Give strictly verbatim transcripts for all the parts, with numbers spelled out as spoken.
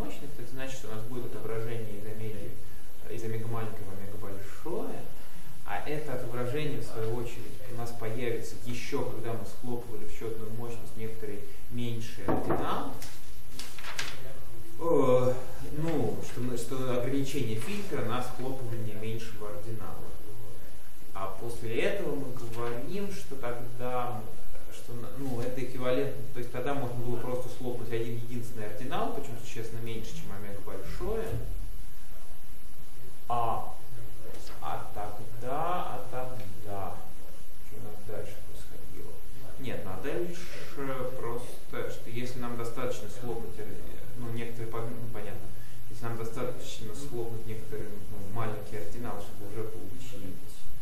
равномощность, это значит, что у нас будет отображение из омеги, из омега маленького в омега большое, а это отображение, в свою очередь, у нас появится еще, когда мы схлопывали в счетную мощность некоторый меньший ординал. Э, ну, что, мы, что ограничение фильтра на схлопывание меньшего ординала. А после этого мы говорим, что тогда, что, ну, это эквивалентно, то есть тогда можно было просто схлопнуть один единственный ординал, причем существенно меньше, чем омега большое. А, а тогда, а тогда, что у нас дальше происходило? Нет, ну, а дальше просто, что если нам достаточно схлопнуть, ну, некоторые, ну, понятно, если нам достаточно схлопнуть некоторые, ну, маленькие ординалы, чтобы уже получить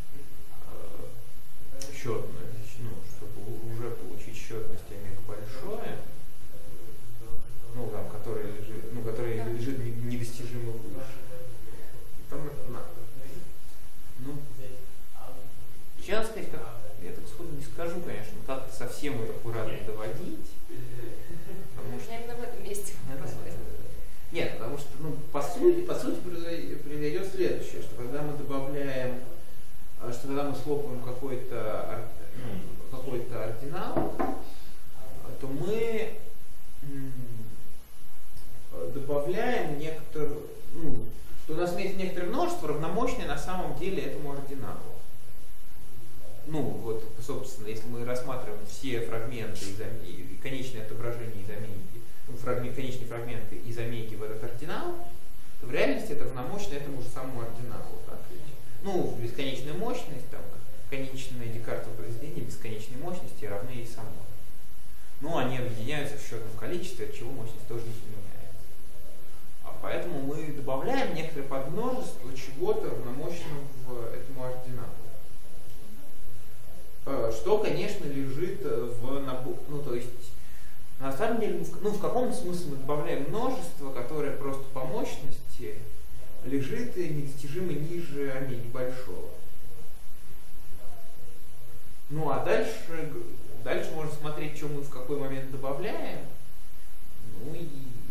э, счетную, ну, чтобы уже получить счетность омега большое, ну, там, которая лежит, ну, которая лежит недостижимо выше. Там это надо. Ну, честно сказать, как, я так сходу не скажу, конечно, как-то совсем это аккуратно доводить. Потому что... именно в этом месте. Нет, потому что, ну, по сути, по сути произойдет следующее, что когда мы добавляем, что когда мы схлопываем какой-то, ну, какой-то ординал, то мы добавляем некоторую, ну, то у нас есть некоторое множество, равномощное на самом деле этому ординалу. Ну, вот, собственно, если мы рассматриваем все фрагменты из омеги, конечные отображения из омеги, ну, фрагмент, конечные фрагменты из омеги в этот ординал, то в реальности это равномощно этому же самому ординалу. Так ведь? Ну, бесконечная мощность, там, конечное Декартово произведение бесконечной мощности равны ей самой. Ну, они объединяются в счетном количестве, от чего мощность тоже не изменяется. А поэтому мы добавляем некоторое подмножество чего-то равномощного в этому ординалу. Что, конечно, лежит в наборе. Ну, то есть, на самом деле, ну, в каком смысле мы добавляем множество, которое просто по мощности лежит недостижимо ниже омеги большого. Ну, а дальше, дальше можно смотреть, что мы в какой момент добавляем. Ну и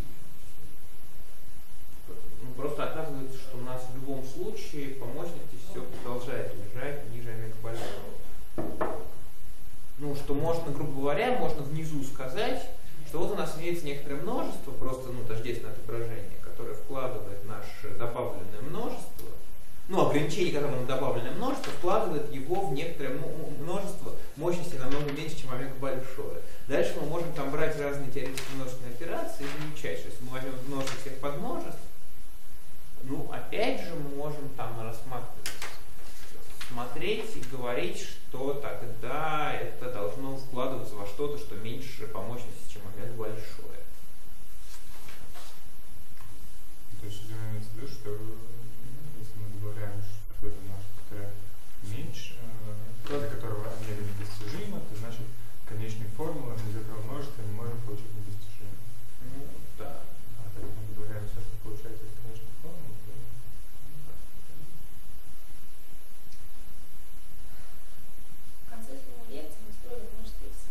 ну, просто оказывается, что у нас в любом случае по мощности все продолжает лежать ниже омега большого. Ну, что можно, грубо говоря, можно внизу сказать, что вот у нас имеется некоторое множество, просто, ну, тождественное отображение, которое вкладывает наше добавленное множество, ну, ограничение, которое на добавленное множество, вкладывает его в некоторое множество мощности намного меньше, чем омега большое. Дальше мы можем там брать разные теоретические множественные операции и замечать, что если мы возьмем множество всех подмножеств, ну, опять же, мы можем там рассматривать, смотреть и говорить, что тогда это должно вкладываться во что-то, что меньше по мощности, чем омега большое. То есть имеется в виду, что если мы добавляем какое-то множество, которое меньше, для которого омега недостижимо, то значит конечной формулы из этого множества не можем получить недостижимо. Ну, да. А так мы добавляем все, что получается из конечной формулы, то... В конце своего лекции мы строили множество икса.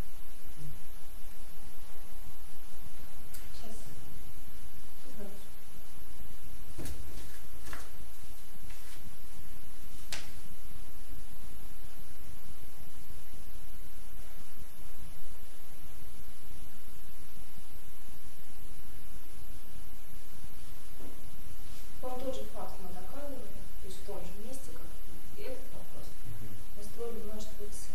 Сейчас. Сейчас дальше. По-моему, тот же факт мы доказывали, то есть в том же месте, как и этот вопрос. Мы строили множество икс.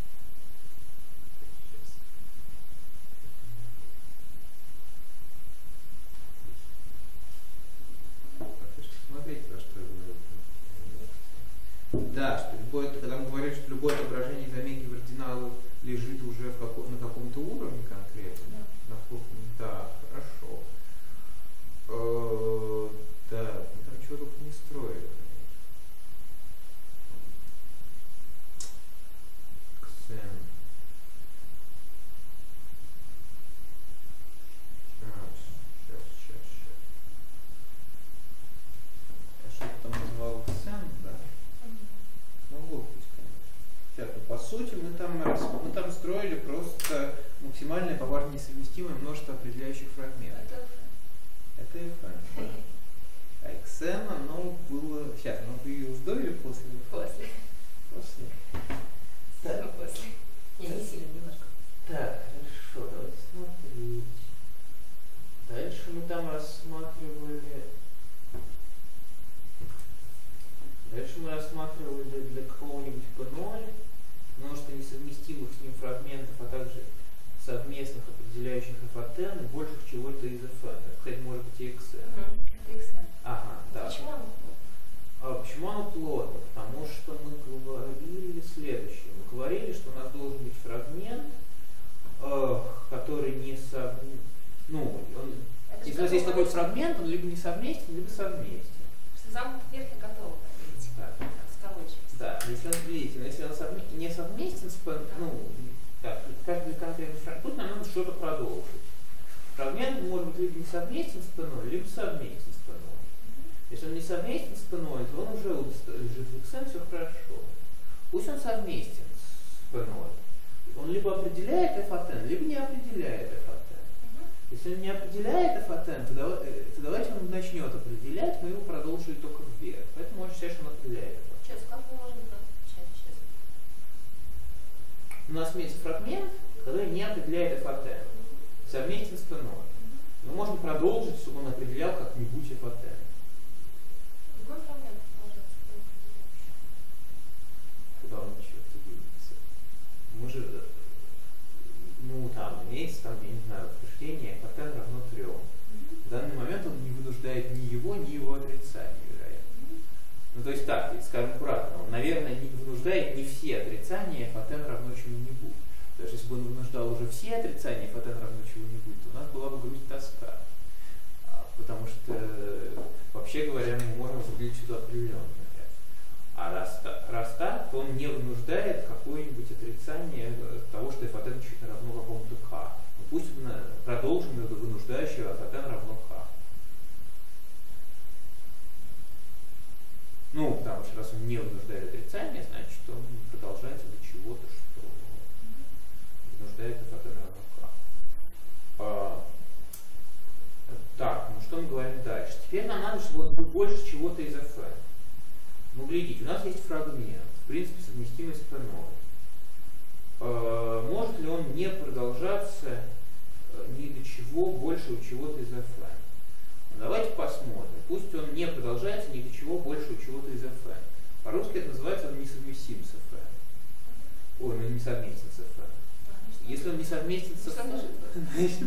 Смотрите, про что я говорю. Да, что любое, когда мы говорим, что любое отображение из омеги в ординалу лежит уже в како, на каком-то уровне конкретно. Да. На каком-то, да, хорошо. Э, да, мы там чего только не строили. Ксен. Сейчас, сейчас, сейчас, сейчас. Я что-то там назвал Ксен, да? Могу быть, конечно. Сейчас, ну, по сути, мы там, мы там строили просто максимальное по важно несовместимое множество определяющих фрагментов. Это эф эн. А икс эм, оно было... Сейчас, оно появилось до или после? После. После. Сильно после. Не, не сильно, немножко. Так, хорошо, давайте смотреть. Дальше мы там рассматривали... Дальше мы рассматривали для, для какого-нибудь пэ ноль множество несовместимых с ним фрагментов, а также совместных определяющих эф от эн, больших чего-то из эф эн. Кстати, может быть и икс эм. Угу. Это икс эм. Ага, да. Почему оно плотно? А почему оно плотно? Потому что мы говорили следующее. Мы говорили, что у нас должен быть фрагмент, э, который не сов... Ну, он... Это Если у нас есть такой фрагмент, он либо не совместен, либо совместен. Что замкнут верхний готово, видите? Да. Как сколочивается. Да, если он, видите, но если он совме... не совместен с... пэ- Ну, так, каждый конкретный фрагмент, тут нам надо что-то продолжить. Фрагмент может быть либо не совместен с пэ ноль, либо совместен с пэ ноль. Если он не совместен с пэ ноль, то он уже лежит в икс эм, все хорошо. Пусть он совместен с пэ ноль. Он либо определяет эф от эн, либо не определяет эф от эн. Если он не определяет эф от эн, то, давай, то давайте он начнет определять, мы его продолжили только вверх. Поэтому можно считать, что он определяет эф от эн. Сейчас, как мы можем получать сейчас? У нас имеется фрагмент, который не определяет эф от эн. Совместен с пэ ноль. Мы можем продолжить, чтобы он определял как-нибудь эф от эн. Какой фрагмент можно определять? Куда он черт двигается? Мы же, ну там имеется, там, я не знаю, утверждение эф от эн равно трем. В данный момент он не вынуждает ни его, ни его отрицание, вероятно. Ну то есть так, скажем аккуратно, он, наверное, не вынуждает не все отрицания эф от эн равно чему-нибудь. Потому что если бы он вынуждал уже все отрицания эф от эн равно чему-нибудь, то у нас была бы грусть, тоска. А, потому что, вообще говоря, мы можем определить сюда определенное. А раз, раз так, то он не вынуждает какое-нибудь отрицание того, что эф от эн чуть равно какому-то k. Ну, пусть мы продолжим его до вынуждающего эф от эн равно k. Ну, потому что раз он не вынуждает отрицание, значит, он продолжается до чего-то, что вынуждает эф от эн равно k. А, так, ну что мы говорим дальше? Теперь нам надо, чтобы он был больше чего-то из эф эн. Ну, глядите, у нас есть фрагмент, в принципе, совместимый с пэ ноль. Э, может ли он не продолжаться э, ни до чего большего чего-то из эф эн? Ну, давайте посмотрим. Пусть он не продолжается ни до чего большего чего-то из эф эн. По-русски это называется он несовместим с эф эн. Ой, ну не совместен с эф эн. Если он не совместен с эф эн, значит...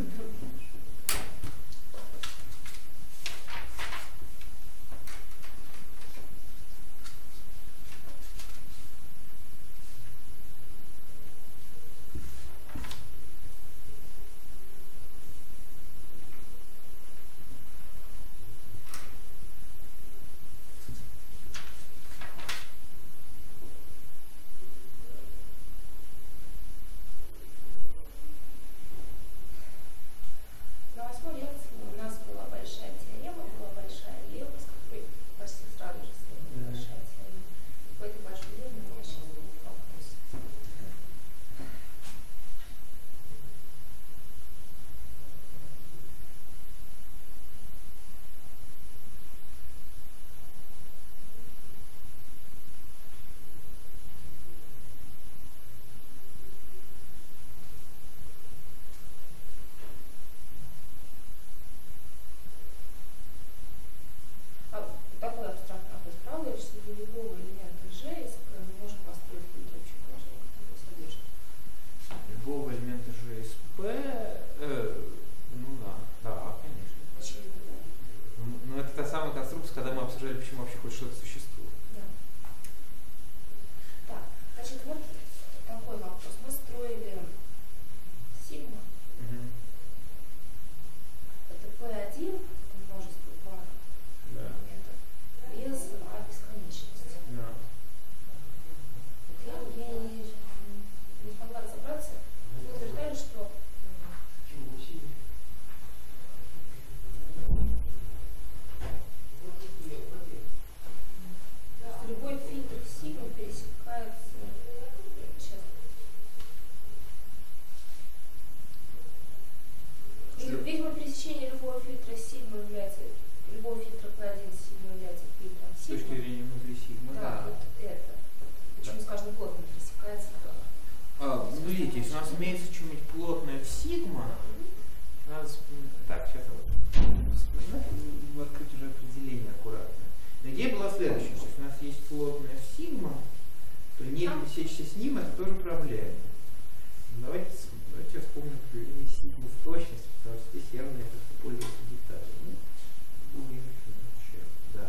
имеется что-нибудь плотное в сигма, надо вспоминать. Так, сейчас вспоминать, открыть уже определение аккуратно. Но идея была следующая, что если у нас есть плотное в сигма, то не пересечься с ним это тоже проблема. Давайте, давайте я вспомню определение сигма в точности, потому что здесь явно я как-то пользуюсь деталями. Будем начать. Да.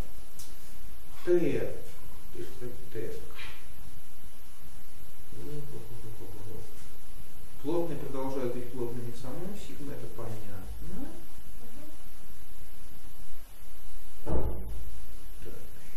Т. Т. Плотные продолжают быть плотными в самом сигма, это понятно. Так.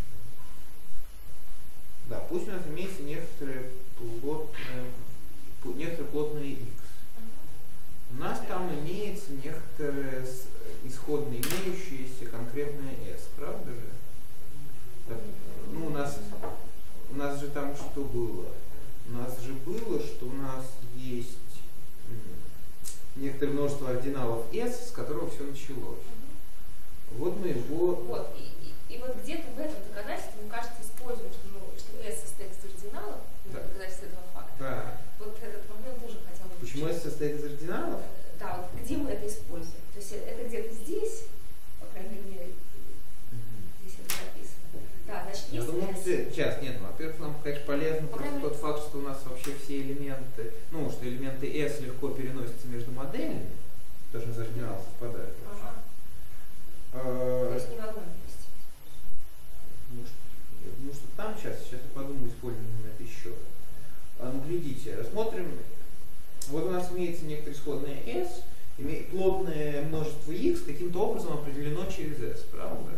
Да, пусть у нас имеется некоторые плотные, некоторые плотные x. У нас там имеется некоторые исходно имеющиеся конкретное s, правда же? Так, ну, у нас, у нас же там что было? У нас же было, что у нас есть некоторое множество ординалов s, с которого все началось. Вот мы его... Вот, и, и, и вот где-то в этом доказательстве, мне кажется, используем, что, ну, что s состоит из ординалов, да. Доказательство этого факта. Да. Вот этот момент тоже хотела бы... Почему s состоит из ординалов? Да, вот где мы это используем? То есть это где-то здесь, по крайней мере, здесь это записано. Да, значит, Я если думаю, s... сейчас, нет, во-первых, нам, конечно, полезно по просто тот факт, что у нас вообще все элементы, ну, что элементы s легко переносятся между моделями, тоже из ординалов совпадают. Ага. А, То есть не в одном месте. Ну, что, я думаю, что там сейчас, сейчас я подумаю, используем на это еще. А, ну, глядите, рассмотрим. Вот у нас имеется некоторое исходное s, имеет плотное множество x, каким-то образом определено через s, правда?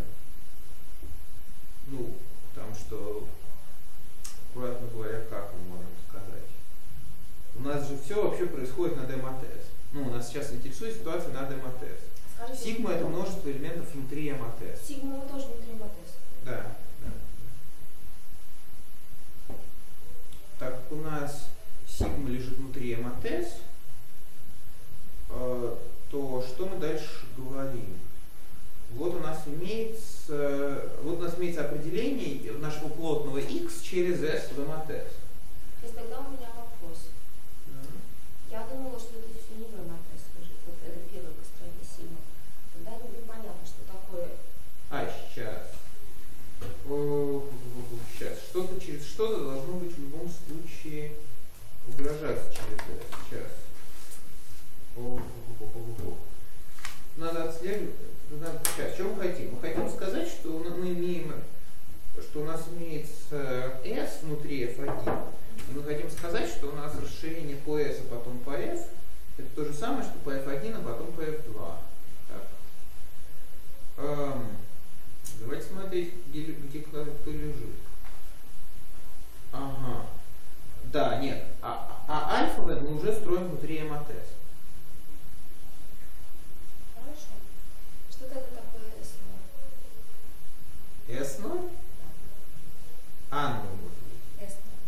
Ну, потому что, аккуратно говоря, как мы можем сказать? У нас же все вообще происходит на дем от s. Ну, у нас сейчас интересует ситуация на дем от s. Скажите, Сигма это множество элементов внутри эм от s. Сигма мы тоже внутри эм от эс. Да, да. Так как у нас сигма лежит внутри эм от эс, э, то что мы дальше говорим? Вот у нас имеется, вот у нас имеется определение нашего плотного x через s в эм от эс. То есть тогда у меня вопрос. Да. Я думала, что это все не в эм от эс лежит. Вот это первое построение сигма. Тогда непонятно, что такое. А, сейчас. О, сейчас. Что-то через что-то должно быть в любом случае выражаться через это. Сейчас. О, о, о, о, о. Надо отслеживать. Надо, сейчас, что мы хотим? Мы хотим сказать, что мы имеем, что у нас имеется S внутри эф один. И мы хотим сказать, что у нас расширение по S, а потом по F, это то же самое, что по эф один, а потом по эф два. Так. Эм, давайте смотреть, где, где кто лежит. Ага. Да, нет. А, а альфа мы уже строим внутри эм от эс. Хорошо. Что это такое эс ноль? эс ноль? А ноль может быть. эс ноль.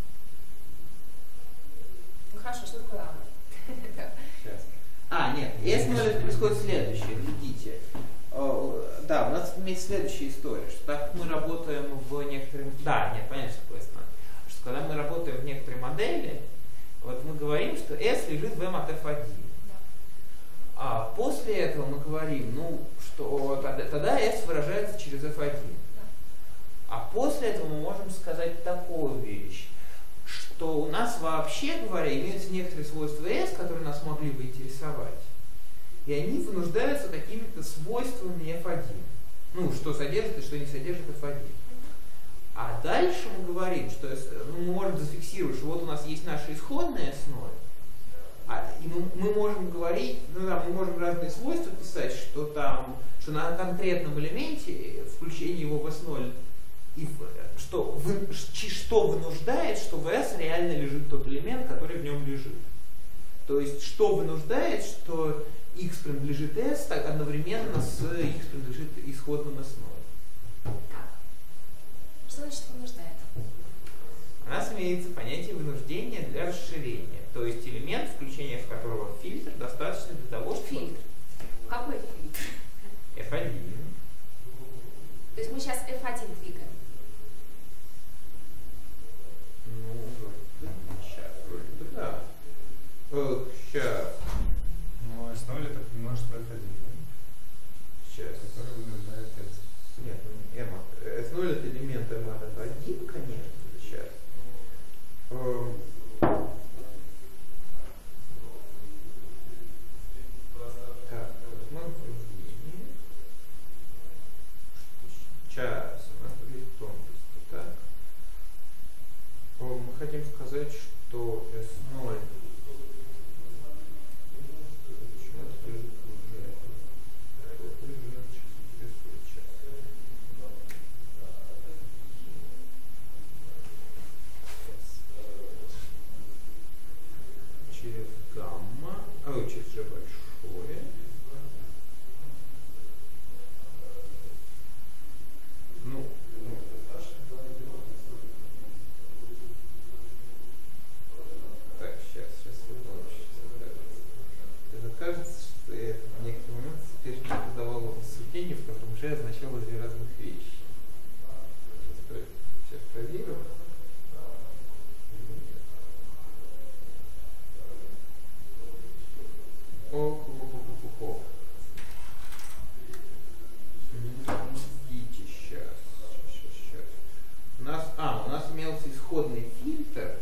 Ну хорошо, что такое а ноль? Сейчас. А, нет, эс ноль это происходит следующее, глядите. Да, у нас имеется следующая история, что так как мы работаем в некоторых... Да, нет, понятно, что такое эс ноль. Что когда мы работаем в некоторой модели, вот мы говорим, что S лежит в эм от эф один. Да. А после этого мы говорим, ну, что тогда, тогда S выражается через эф один. Да. А после этого мы можем сказать такую вещь, что у нас вообще говоря имеются некоторые свойства S, которые нас могли бы интересовать. И они вынуждаются какими-то свойствами эф один. Ну, что содержит и что не содержит эф один. А дальше мы говорим, что ну, мы можем зафиксировать, что вот у нас есть наша исходная эс ноль, а, и мы, мы можем говорить, ну да, мы можем разные свойства писать, что там, что на конкретном элементе включение его в эс ноль, и в, что, вы, что вынуждает, что в S реально лежит тот элемент, который в нем лежит. То есть, что вынуждает, что x принадлежит S так, одновременно с x принадлежит исходным эс ноль. Что значит вынуждает? У нас имеется понятие вынуждения для расширения. То есть элемент, включение в которого фильтр, достаточно для того, чтобы... Фильтр. Какой фильтр? эф один. То есть мы сейчас эф один двигаем. Ну, вроде бы, сейчас, вроде бы, да. хотим сказать, что эс ноль через гамма, а через G большое. Ну, ну, так, сейчас, сейчас все получится. Это кажется, что я в некоторый момент теперь не давал рассуждение, в котором G означало две разных вещи. Сейчас, сейчас проверю. Ох-ох-ох-ох-ох. Видите, сейчас, сейчас, сейчас. У нас, а, у нас имелся исходный фильтр.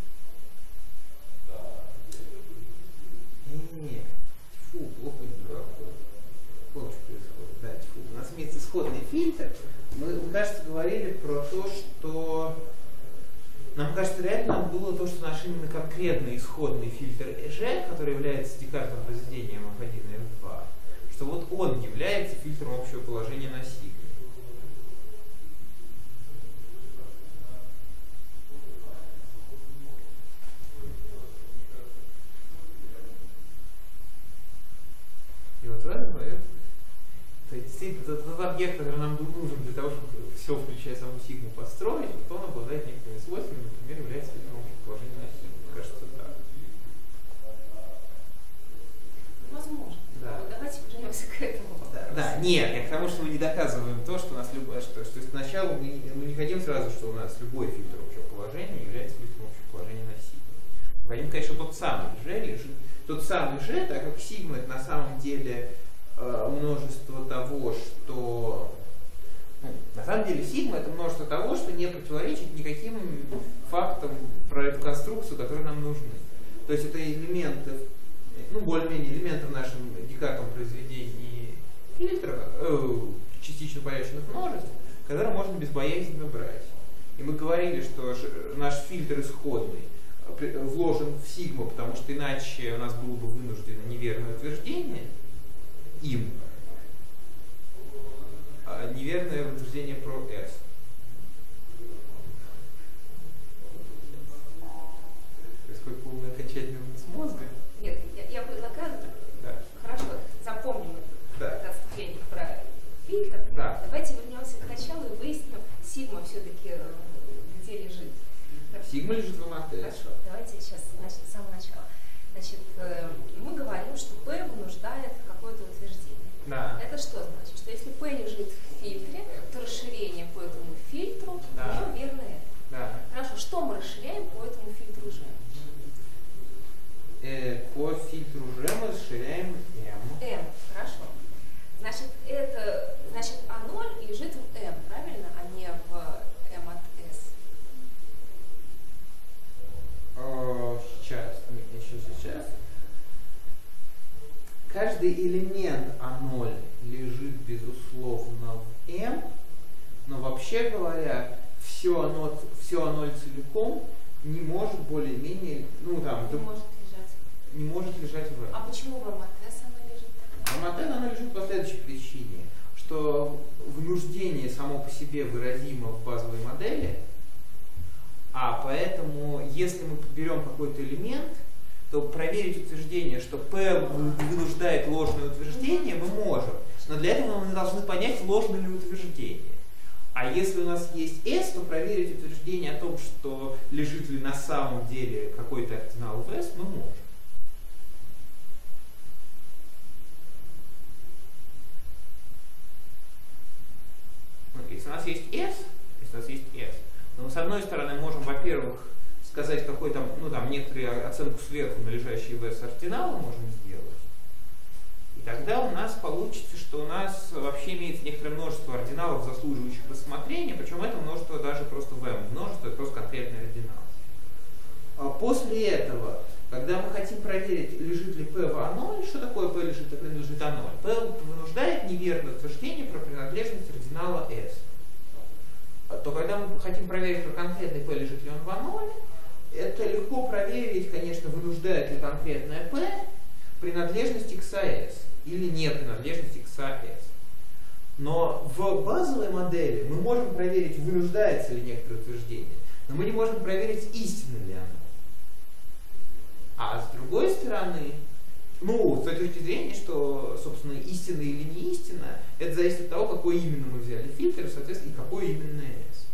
Не, тьфу, плохо дураков. Вот что происходит. Да, тьфу. У нас имеется исходный фильтр. Мы, мы, кажется, говорили про то, что... Нам кажется, реально нам было то, что наш именно конкретный исходный фильтр G, который является декартовым произведением эф один и эф два, что вот он является фильтром общего положения на сигме. И вот в этот момент, то есть действительно тот, тот объект, который нам нужен для того, чтобы все, включая саму сигму, построить, вот он обладает некоторыми свойствами, например, является фильтром общего положения на сигме. Кажется, так. Возможно. Да. Вот давайте вернемся к этому вопросу. Да, да, нет, я к тому, что мы не доказываем то, что у нас любое, что, что сначала мы, мы не хотим сразу, что у нас любой фильтр общего положения является фильтром общего положения на сигме. Мы хотим, конечно, тот самый G лежит, тот самый G, так как сигма это на самом деле э, множество того, что ну, на самом деле сигма это множество того, что не противоречит никаким фактам про эту конструкцию, которые нам нужны. То есть это элементы, ну более-менее элементы в нашем декартовом произведении фильтра, э, частично порядочных множеств, которые можно безбоязненно брать. И мы говорили, что наш фильтр исходный вложен в сигму, потому что иначе у нас было бы вынуждено неверное утверждение им, а неверное утверждение про S. Происходит полный окончательный вынос мозга. Нет, я, я предлагаю, да. Хорошо, запомним да. это отступление про фильтр. Да. Давайте вернемся к началу и выясним, сигма все-таки где лежит. Сигма лежит в МАТ. Хорошо, давайте сейчас значит, с самого начала. Значит, мы говорим, что P вынуждает какое-то утверждение. Да. Это что значит? Что если P лежит в фильтре, то расширение по этому фильтру да. ну, верное. Да. Хорошо, что мы расширяем по этому фильтру G? Э, по фильтру G мы расширяем M. M, хорошо. Значит, это, значит, А ноль лежит в M, правильно, а не в M от S. О, сейчас, еще сейчас. Каждый элемент А ноль лежит, безусловно, в M, но вообще говоря, все А ноль, все А ноль целиком не может более-менее, ну там, Не может лежать. Не может лежать в M. А почему в M от S оно лежит? В M от N оно лежит по следующей причине, что вынуждение само по себе выразимо в базовой модели, а поэтому, если мы берем какой-то элемент, то проверить утверждение, что P вынуждает ложное утверждение, мы можем. Но для этого мы должны понять, ложно ли утверждение. А если у нас есть S, то проверить утверждение о том, что лежит ли на самом деле какой-то ординал в S, мы можем. Если у нас есть S, если у нас есть S, то мы с одной стороны можем, во-первых, сказать какой там, ну там некоторую оценку сверху на лежащий в S ординала можем сделать. И тогда у нас получится, что у нас вообще имеется некоторое множество ординалов, заслуживающих рассмотрения, причем это множество даже просто в M. Множество это просто конкретный ординал. А после этого, когда мы хотим проверить, лежит ли P в А ноль, что такое P лежит, а принадлежит А ноль? P вынуждает неверное утверждение про принадлежность ординала S. То когда мы хотим проверить про конкретный P, лежит ли он в А ноль, проверить, конечно, вынуждает ли конкретное P принадлежность X A S или не принадлежность X A S. Но в базовой модели мы можем проверить, вынуждается ли некоторое утверждение, но мы не можем проверить, истинно ли оно. А с другой стороны, ну, с той точки зрения, что, собственно, истинно или не истинно, это зависит от того, какой именно мы взяли фильтр, соответственно, и какой именно S.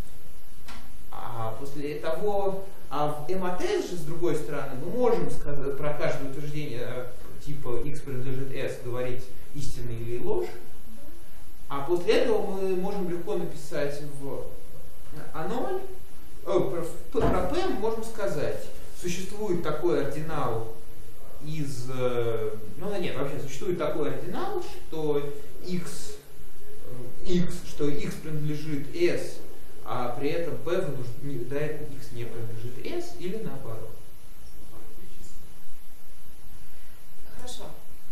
А после того, а в эм от эс же, с другой стороны, мы можем сказать, про каждое утверждение типа x принадлежит s говорить истинно или ложь, а после этого мы можем легко написать в а ноль, о, про, про p мы можем сказать, существует такой ординал из, ну нет, вообще существует такой ординал, что x, x, что x принадлежит s, а при этом p вынуждает x не принадлежит s или наоборот. Хорошо.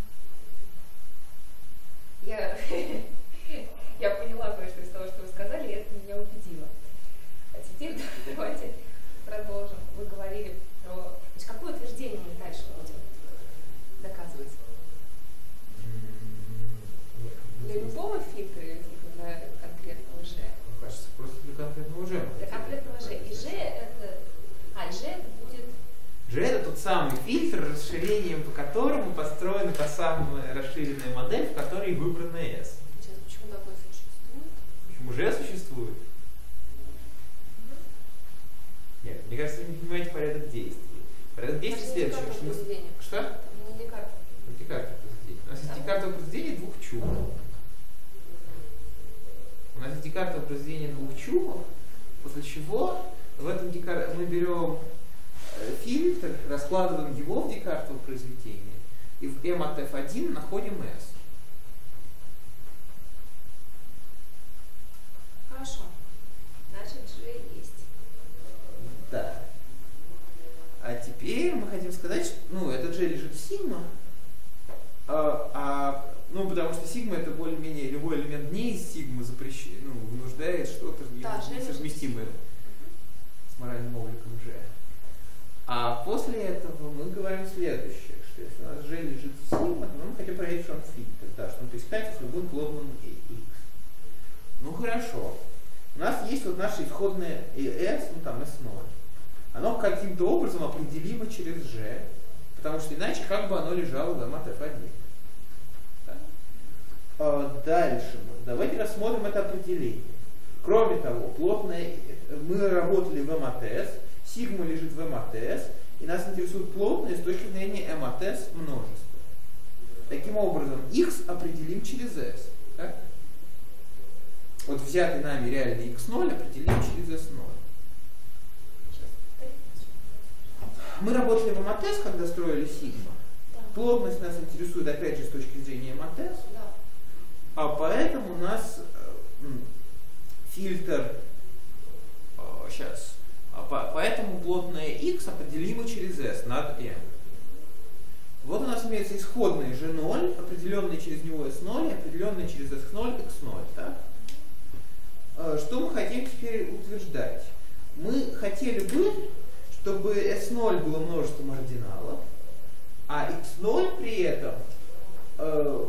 Я, я поняла кое-что из того, что вы сказали, и это меня убедило. А теперь давайте продолжим. Вы говорили про... Значит, какое утверждение мы дальше будем доказывать? Для любого фильтра или для конкретного G? Кажется, просто для конкретного G. Для конкретного G. И G это... А, и G это будет... G это тот самый фильтр, расширением по которому построена та самая расширенная модель, в которой выбрана S. Сейчас, почему такое существует? Почему G существует? Нет, мне кажется, вы не понимаете порядок действий. Порядок действий следующий. Что? Что? Не Декарт. Декарт произведение. У нас есть Декартово произведение двух чумов. У нас есть Декартово произведение двух чумов, после чего в этом Декар... мы берем фильтр, раскладываем его в Декартово произведение, и в M от эф один находим S. Хорошо. Значит, G есть. Да. А теперь мы хотим сказать, что ну, этот G лежит в сигма, а, а, ну, потому что сигма это более-менее любой элемент не из сигмы запрещен, ну, вынуждает что-то да, несовместимое с моральным обликом G. А после этого мы говорим следующее, что если у нас G лежит в сигма, то мы хотим проверить, что он фильтр, да, что он пересекается с любым плотным X. Ну хорошо. У нас есть вот наше исходное S, ну там эс ноль. Оно каким-то образом определимо через G, потому что иначе как бы оно лежало в M от эф один. Да? А дальше давайте рассмотрим это определение. Кроме того, плотное, мы работали в M от S, сигма лежит в M от S, и нас интересует плотное с точки зрения M от S множество. Таким образом, X определим через S. Так? Вот взятый нами реальный икс ноль определим через эс ноль. Мы работали в M от S, когда строили сигма. Да. Плотность нас интересует опять же с точки зрения M от S. Да. А поэтому у нас э, фильтр э, сейчас. А по, поэтому плотное X определимо через S над M. Вот у нас имеется исходный G ноль, определенный через него эс ноль, определенный через эс ноль, икс ноль. Так? Что мы хотим теперь утверждать? Мы хотели бы, чтобы эс ноль было множеством ординалов, а икс ноль при этом э,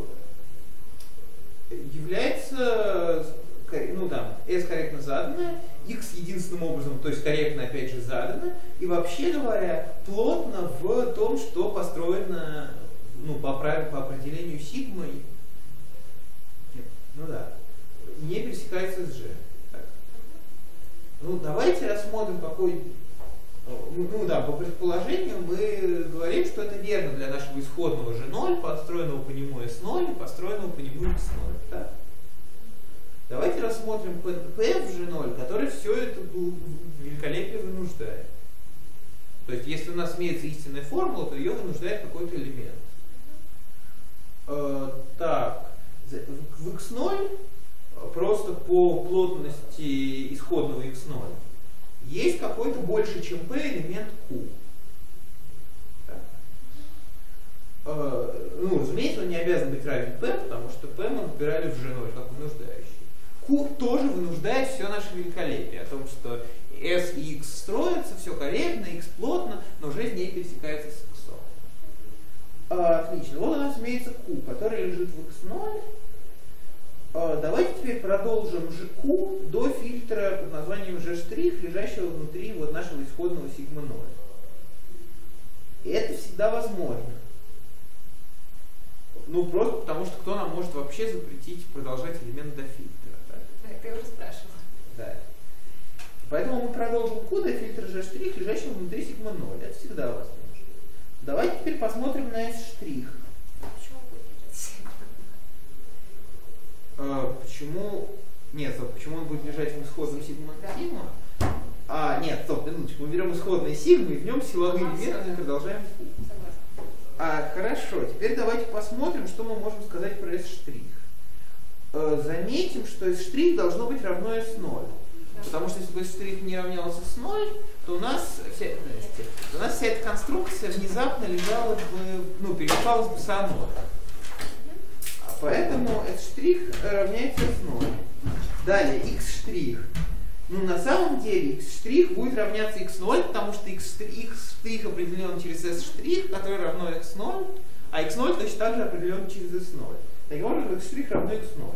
является, ну там, S корректно заданное, X единственным образом, то есть корректно опять же задано, и вообще говоря, плотно в том, что построено ну, по, по определению сигмой, ну да, не пересекается с G. Так. Ну, давайте рассмотрим, какой... Ну да, по предположению мы говорим, что это верно для нашего исходного G ноль, построенного по нему эс ноль, построенного по нему икс ноль. Так? Давайте рассмотрим P в G ноль, который все это великолепие вынуждает. То есть, если у нас имеется истинная формула, то ее вынуждает какой-то элемент. Э, так, в икс ноль просто по плотности исходного икс ноль есть какой-то больше, чем P элемент Q. Э, ну, разумеется, он не обязан быть равен P, потому что P мы выбирали в G ноль как вынуждающий. Q тоже вынуждает все наше великолепие о том, что S и X строятся, все корректно, X плотно, но жизнь не пересекается с X. А, отлично. Вот у нас имеется Q, который лежит в X ноль. А, давайте теперь продолжим Q до фильтра под названием G', лежащего внутри вот нашего исходного сигма ноль. И это всегда возможно. Ну, просто потому что кто нам может вообще запретить продолжать элемент до фильтра. Да? Да, ты уже спрашивала. Да. Поэтому мы продолжим Q до фильтра G', лежащего внутри сигма ноль. Это всегда возможно. Давайте теперь посмотрим на S'. Почему будет лежать? А, почему... Нет, стоп, почему он будет лежать в исходном сигма? Да. Сигма? А, нет, стоп, минуточку. Мы берем исходный сигма и в нем силовые Ага, элементы и продолжаем Q. Согласна. А, хорошо, теперь давайте посмотрим, что мы можем сказать про S'. А, заметим, что S' должно быть равно S ноль. Да. Потому что если бы S' не равнялся S ноль, то у нас вся, у нас вся эта конструкция внезапно лежала бы, ну, перемешалась бы с А ноль. А поэтому S' равняется S ноль. Далее, X'. Ну, на самом деле, X' будет равняться X ноль, потому что X', X' определен через S', который равно X ноль, а X ноль точно так же определен через S ноль. Таким образом, X' равно X ноль.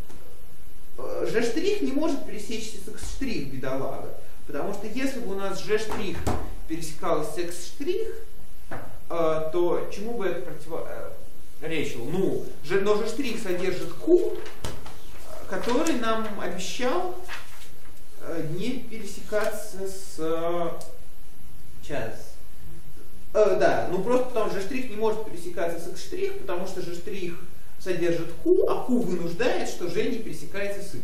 G' не может пересечься с X', бедолага. Потому что если бы у нас G' пересекалось с X', то чему бы это противоречило? Ну, но G' содержит Q, который нам обещал не пересекаться с... Сейчас. Э, да, ну просто потому что G' не может пересекаться с X', потому что G' содержит Q, а Q вынуждает, что G не пересекается с X.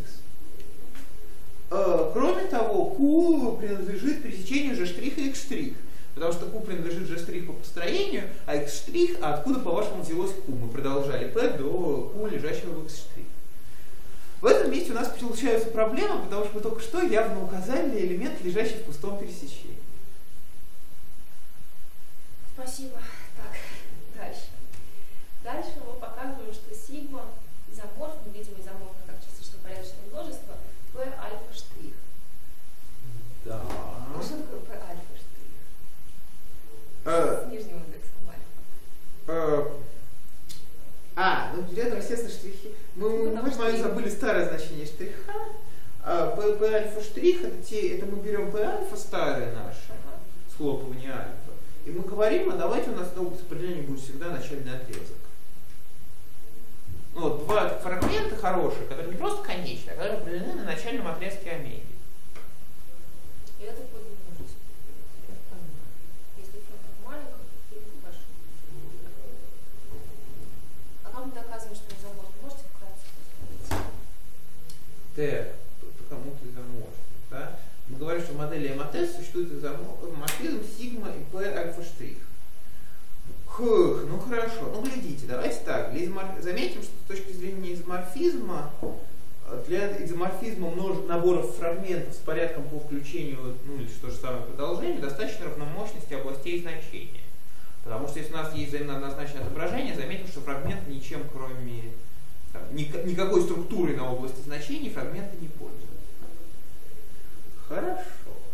Э, кроме того, Q принадлежит пересечению G' и X', потому что Q принадлежит G' по построению, а X', а откуда, по-вашему, взялось Q? Мы продолжали P до Q, лежащего в X'. В этом месте у нас получаются проблемы, потому что мы только что явно указали элемент, лежащий в пустом пересечении. Спасибо. Так, дальше. Дальше мы показываем, что сигма изоморфно, видимо, изоморфно как частично порядочное множество, P альфа штрих. Да. А что такое P альфа штрих? Э, С нижним индексом альфа. э, а, ну рядом, естественно, штрихи. Мы Ну, в этот момент забыли старое значение штриха. А, P, P альфа штрих, это, те, это мы берем P альфа старое наше, Ага. схлопывание альфа. И мы говорим, а давайте у нас в определении будет всегда начальный отрезок. Ну, вот, бывают фрагменты хорошие, которые не просто конечные, а которые определены на начальном отрезке омеги. И это подвиг множество. Если фактор маленький, то перейду большой. А как мы доказываем, что изоморфно? Можете вкратце посмотреть? Т, кому-то изоморфно. Да? Мы говорим, что в модели эм а тэ существует изоморфизм сигма и P альфа штрих. Хух, ну хорошо, ну глядите, давайте так. Для изоморф... Заметим, что с точки зрения изоморфизма, для изоморфизма множество наборов фрагментов с порядком по включению, ну или что же самое продолжение, достаточно равномощности областей значения. Потому что если у нас есть взаимно однозначное отображение, заметим, что фрагмент ничем, кроме там, ни- никакой структурой на области значений, фрагменты не пользуются. Хорошо.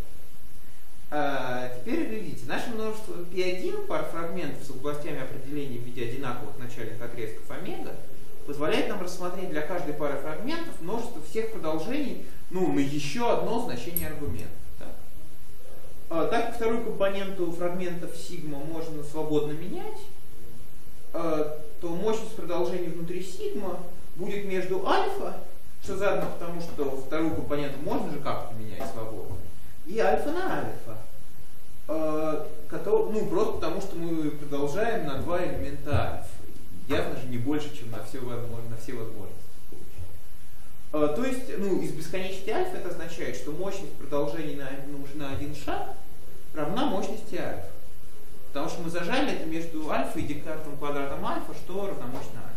А теперь глядите, наше множество пи один пар фрагментов с областями определения в виде одинаковых начальных отрезков омега позволяет нам рассмотреть для каждой пары фрагментов множество всех продолжений, ну, на еще одно значение аргумента. Так, а, так как вторую компоненту фрагментов сигма можно свободно менять, а, то мощность продолжений внутри сигма будет между альфа, что задано потому, что вторую компоненту можно же как-то менять свободно, и альфа на альфа. Э, который, ну, просто потому, что мы продолжаем на два элемента альфа. Явно же не больше, чем на все, возможно, на все возможности. Э, то есть, ну, из бесконечности альфа это означает, что мощность продолжений на, ну, на один шаг равна мощности альфа. Потому что мы зажали это между альфа и декартовым квадратом альфа, что равномощно альфа.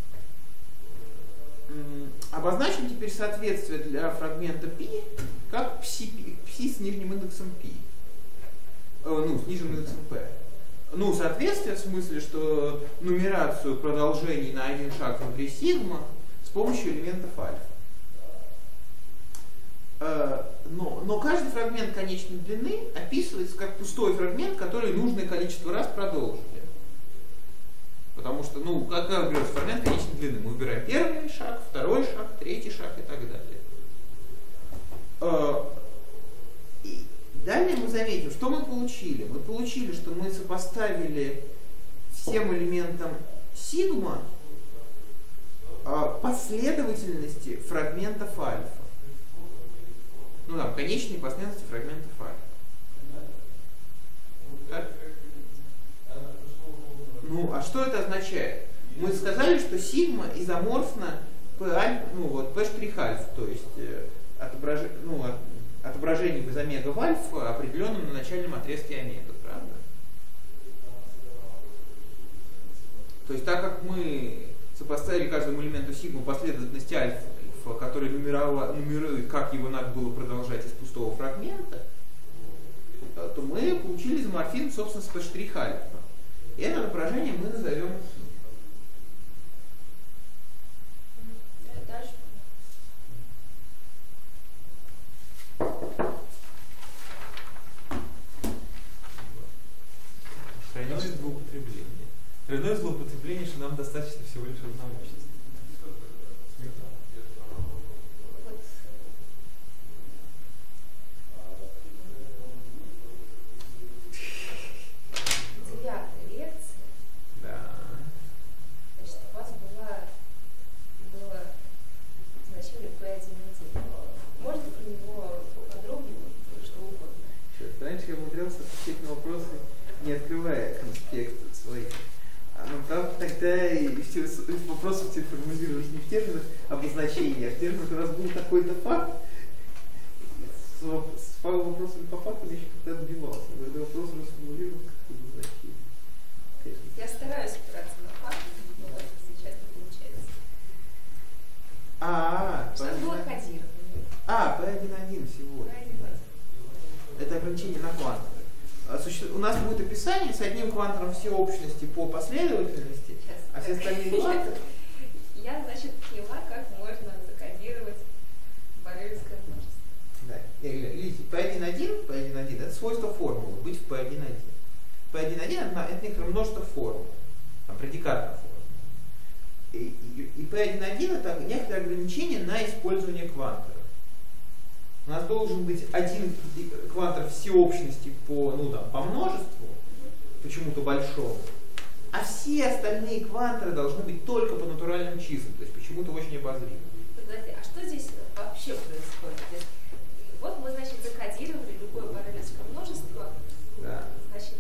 Обозначим теперь соответствие для фрагмента π как пси, пси с нижним индексом π. Э, ну, с нижним индексом p. Ну, соответствие в смысле, что нумерацию продолжений на один шаг внутри сигма с помощью элементов альфа. Э, но, но каждый фрагмент конечной длины описывается как пустой фрагмент, который нужное количество раз продолжили. Потому что, ну, как берется фрагмент конечной длины? Мы выбираем первый шаг, второй шаг, третий шаг и так далее. И далее мы заметим, что мы получили. Мы получили, что мы сопоставили всем элементам сигма последовательности фрагментов альфа. Ну там, конечные последовательности фрагментов альфа. Так? Ну, а что это означает? Мы сказали, что сигма изоморфна p альфа, ну вот, p штрих альфа, то есть э, отображ... ну, от... отображение без омега в альфа, определенном на начальном отрезке омега, правда? То есть так как мы сопоставили каждому элементу сигма последовательность альфа, который нумерует, как его надо было продолжать из пустого фрагмента, то мы получили изоморфизм, собственно, с p штрих альфа. И это отображение мы назовем тройное злоупотребление. Тройное злоупотребление, что нам достаточно всего лишь одного числа. Девятая лекция. Да. Значит, у вас была, было значение пэ один один. Можно про него подробнее, что угодно? Черт, раньше я умудрялся отвечать на вопросы, не открывая конспект своих. А, но правда тогда и все вопросы все формулировались не в терминах обозначения, а в терминах у нас был такой-то факт. С, с вопросами по факту я еще как-то отбивался. Но этот вопрос уже сформулирован как обозначение. Я стараюсь опираться на факт, но вот сейчас не получается. А, Что было кодирование? А, пэ один один всего. Это ограничение на кванты. У нас будет описание с одним квантором всеобщности по последовательности, Сейчас. а все остальные кванты... Я, значит, поняла, как можно закодировать борелевское множество. Да. Видите, пэ один один, пэ один один это свойство формулы, быть в пэ один один. пэ один один это некоторое множество формул, там, предикатных формул. И, и, и пэ один один это некоторое ограничение на использование кванторов. У нас должен быть один квантор всеобщности по, ну, там, по множеству, почему-то большому, а все остальные кванторы должны быть только по натуральным числам, то есть почему-то очень обозримым. Подожди, а что здесь вообще происходит? Вот мы, значит, закодировали любое борелевское множество, Да. значит,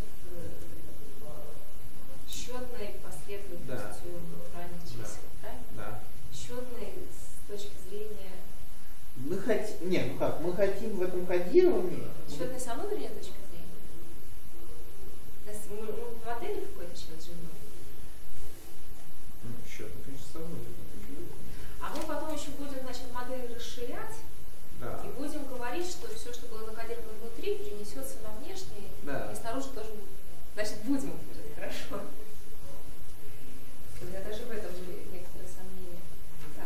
счетной последовательностью Да. натуральных чисел, правильно? Да. Счетной с точки зрения... Мы хотим, нет, ну как, мы хотим в этом кодировании. Счетной с внутренней точки зрения? То есть мы, мы в модели какой-то счет живем? Ну, счет, ну, конечно, со внутренней. А мы потом еще будем, значит, модель расширять, Да. и будем говорить, что все, что было закодировано внутри, перенесется на внешний, Да. и снаружи тоже, значит, будем говорить, хорошо. У меня даже в этом были некоторые сомнения. Так.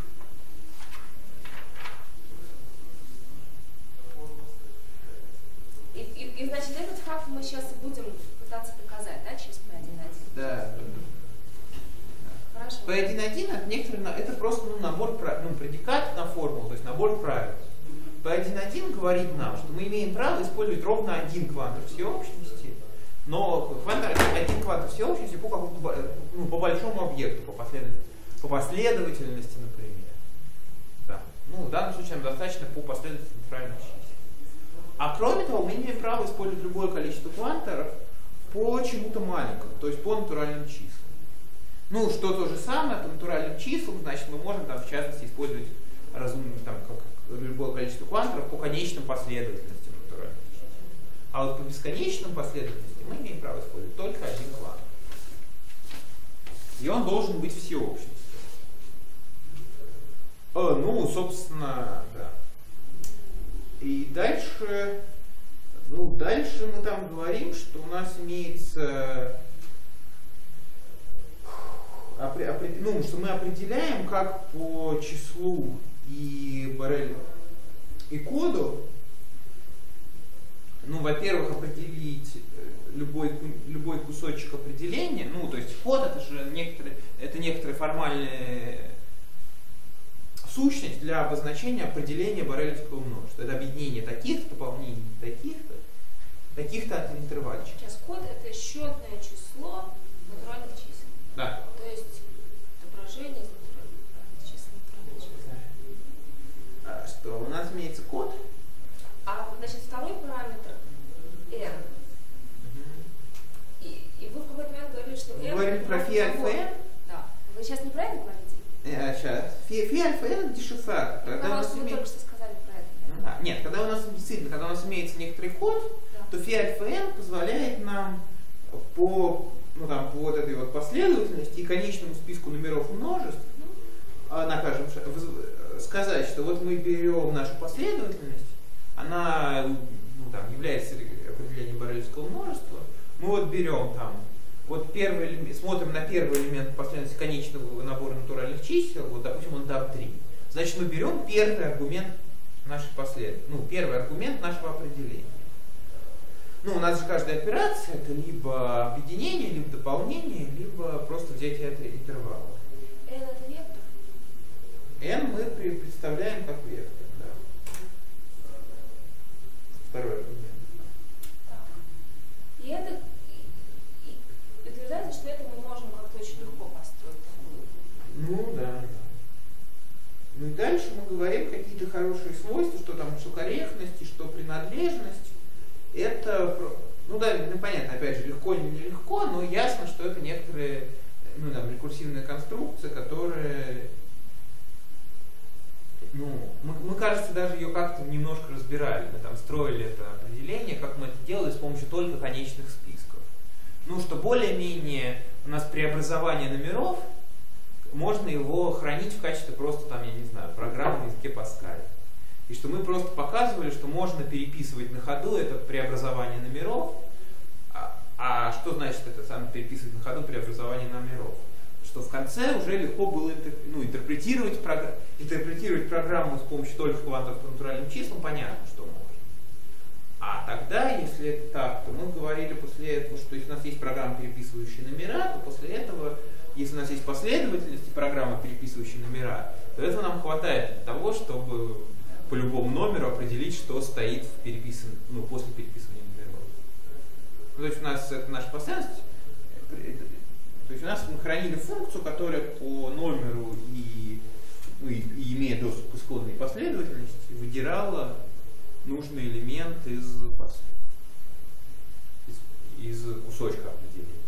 И, и, и, значит, этот факт мы сейчас будем пытаться доказать, да, через пэ один один? Да. Хорошо. пэ один один это некоторый, это просто, ну, набор, ну, предикат на формулу, то есть набор правил. пэ один один говорит нам, что мы имеем право использовать ровно один квантор всеобщности, но квантор, один квантор всеобщности по какому-то, ну, по большому объекту, по последовательности, по последовательности, например. Да. Ну, в данном случае нам достаточно по последовательности натуральных чисел. А кроме того, мы имеем право использовать любое количество кванторов по чему-то маленькому, то есть по натуральным числам. Ну, что то же самое по натуральным числам, значит, мы можем там, в частности, использовать разумное, там, как, любое количество кванторов по конечным последовательностям натуральных чисел. А вот по бесконечным последовательностям мы имеем право использовать только один квантор. И он должен быть всеобщностью. Э, ну, собственно, да. И дальше, ну, дальше мы там говорим, что у нас имеется, ну, что мы определяем, как по числу и Борель, и коду, ну, во-первых, определить любой, любой кусочек определения, ну, то есть код это же некоторые, это некоторые формальные сущность для обозначения определения борелевского множества. Это объединение таких-то, дополнение таких-то, таких-то интервальчиков. Сейчас код это счетное число натуральных чисел. Да. То есть отображение из натуральных чисел. Натуральных чисел. А что, у нас имеется код. А значит второй параметр n. И, и вы в какой-то момент говорили, что n... Говорим про фи альфа n? Да. Вы сейчас не про это говорите? А, сейчас. Фи, фи альфа n это дешифратор. Когда у нас вы име... только что сказали про это. Ну, да. Нет, когда у нас действительно, когда у нас имеется некоторый код, да. то фи альфа n позволяет нам по, ну, там, по вот этой вот последовательности и конечному списку номеров множеств, mm-hmm. на каждом шаге, сказать, что вот мы берем нашу последовательность, она, ну, там, является определением борелевского множества, мы вот берем там, вот первый элемент, смотрим на первый элемент последовательности конечного набора натуральных чисел, вот, допустим, он даб три. Значит, мы берем первый аргумент нашей последовательности, ну, первый аргумент нашего определения. Ну, у нас же каждая операция это либо объединение, либо дополнение, либо просто взятие интервала. n это вектор? n мы представляем как вектор, да. Второй аргумент. Так. И это и, и утверждается, что это мы можем как-то очень легко построить такую. Ну да, да. Ну и дальше мы говорим какие-то хорошие свойства, что там что корректность и что принадлежность. Это, ну да, ну понятно, опять же, легко или нелегко, но ясно, что это некоторые, ну там, рекурсивные конструкции, которые, ну, мы, мы, кажется, даже ее как-то немножко разбирали, мы там строили это определение, как мы это делали с помощью только конечных списков. Ну, что более-менее у нас преобразование номеров, можно его хранить в качестве просто, там, я не знаю, программы на языке Паскаля. И что мы просто показывали, что можно переписывать на ходу это преобразование номеров. А, а что значит это самое переписывать на ходу преобразование номеров? Что в конце уже легко было ну, интерпретировать, прогр... интерпретировать программу с помощью только квантов по натуральным числам, понятно, что можно. А тогда, если это так, то мы говорили после этого, что если у нас есть программа, переписывающая номера, то после этого, если у нас есть последовательность и программа, переписывающая номера, то этого нам хватает для того, чтобы по любому номеру определить, что стоит в переписан... ну, после переписывания номеров. Ну, то есть у нас это наша последовательность. То есть у нас мы хранили функцию, которая по номеру и, ну, и, и имея доступ к исходной последовательности, выдирала нужный элемент из, из, из кусочка определения.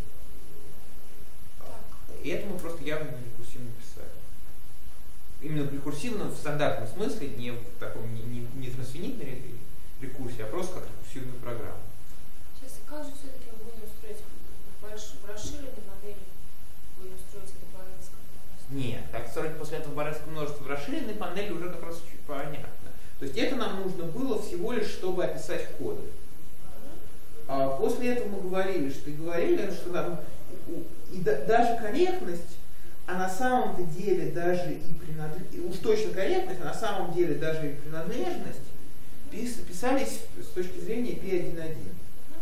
И это мы просто явно рекурсивно писали. Именно рекурсивно в стандартном смысле, не в таком не, не, не трансфинитной рекурсии, а просто как рекурсивную программу. Сейчас, как же все-таки мы будем строить в расширенной модели, будем строить это борелевское множество? Нет, так строить после этого борелевское множество в расширенной модели уже как раз очень понятно. То есть это нам нужно было всего лишь, чтобы описать коды. А после этого мы говорили, что и говорили, что там, и да, даже корректность, а на самом-то деле даже и принадлежность, уж точно корректность, а на самом деле даже и принадлежность пис, писались с точки зрения пи один один.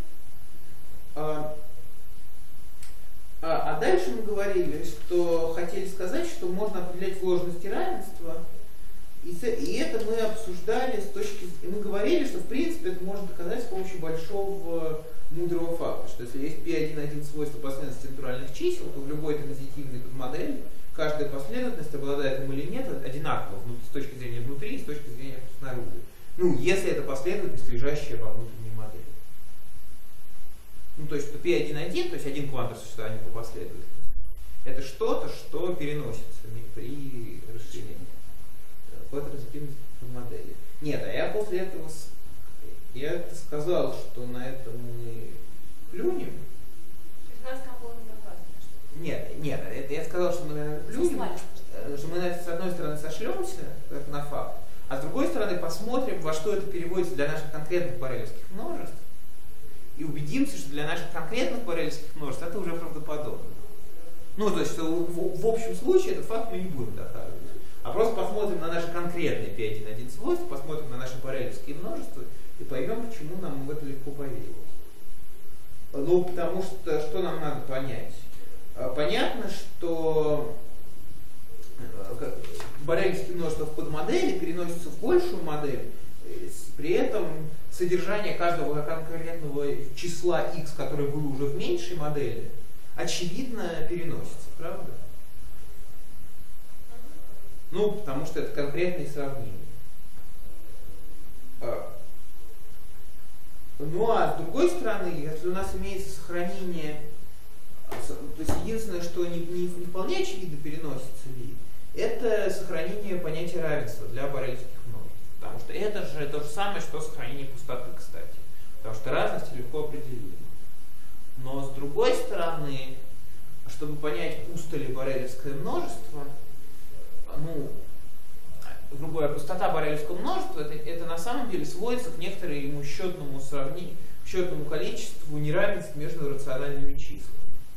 А, а, а дальше мы говорили, что хотели сказать, что можно определять сложности равенства, и, и это мы обсуждали с точки и мы говорили, что в принципе это можно доказать с помощью большого мудрого факта, что если есть пи один один свойство последовательности натуральных чисел, то в любой транзитивной подмодели каждая последовательность, обладает им или нет, одинаково с точки зрения внутри и с точки зрения снаружи. Ну, если это последовательность, лежащая во внутренней модели. Ну, то есть, что пи один один, то есть один квантовое существование по последовательности, это что-то, что переносится при расширении по транзитивной подмодели. Нет, а я после этого я сказал, что на этом мы плюнем. То есть у нас там было не Нет, нет, это я сказал, что мы на это плюнем, что мы на это с одной стороны сошлемся, как на факт, а с другой стороны посмотрим, во что это переводится для наших конкретных борелевских множеств, и убедимся, что для наших конкретных борелевских множеств это уже правдоподобно. Ну, то есть, что в, в общем случае этот факт мы не будем доказывать. а просто посмотрим на наши конкретные пи один точка один свойства, посмотрим на наши борелевские множества и поймем, почему нам в это легко поверить. Ну, потому что, что нам надо понять? Понятно, что борелевские множества в подмодели переносятся в большую модель, при этом содержание каждого конкретного числа x, которое было уже в меньшей модели, очевидно переносится, правда? Ну, потому что это конкретные сравнения. Ну а с другой стороны, если у нас имеется сохранение, то есть единственное, что не, не, не вполне очевидно переносится ли, это сохранение понятия равенства для борелевских множеств. Потому что это же то же самое, что сохранение пустоты, кстати. Потому что разность легко определима. Но с другой стороны, чтобы понять, пусто ли борелевское множество, ну, грубо говоря, пустота борелевского множества, это, это на самом деле сводится к некоторому счетному сравнению, счетному количеству неравенств между рациональными числами.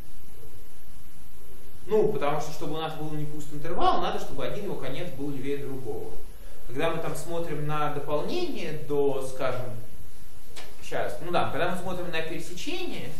Ну, потому что, чтобы у нас был не пуст интервал, надо, чтобы один его конец был левее другого. Когда мы там смотрим на дополнение до, скажем, сейчас, ну да, когда мы смотрим на пересечение,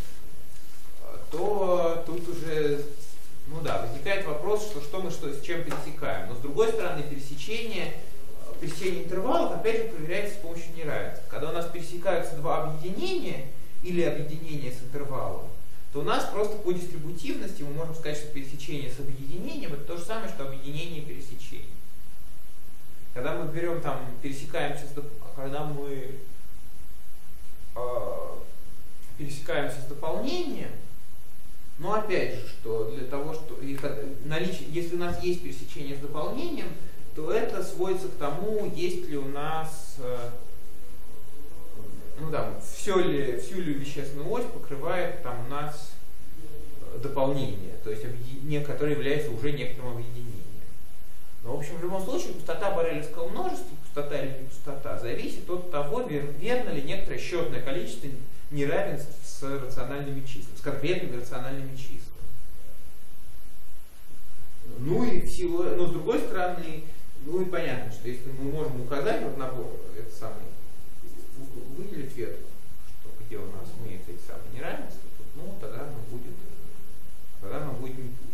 то тут уже, ну да, возникает вопрос, что, что мы что, с чем пересекаем. Но с другой стороны, пересечение, пересечение интервалов опять же проверяется с помощью неравенств. Когда у нас пересекаются два объединения или объединение с интервалом, то у нас просто по дистрибутивности мы можем сказать, что пересечение с объединением это то же самое, что объединение и пересечение. Когда мы берем там, пересекаемся с, когда мы э, пересекаемся с дополнением, но опять же, что для того, что их, наличие, если у нас есть пересечение с дополнением, то это сводится к тому, есть ли у нас э, ну да, все ли, всю ли вещественную ось покрывает там у нас дополнение, то есть объединение, которое является уже некоторым объединением. Но, в общем, в любом случае, пустота борелевского множества, пустота или не пустота, зависит от того, верно ли некоторое счетное количество неравенств с рациональными числами, с конкретными рациональными числами. Ну и всего, но с другой стороны, ну и понятно, что если мы можем указать вот набор, это самый, выделить ветку, что где у нас имеются эти самые неравенства, то, ну тогда оно будет, тогда оно будет не пусто.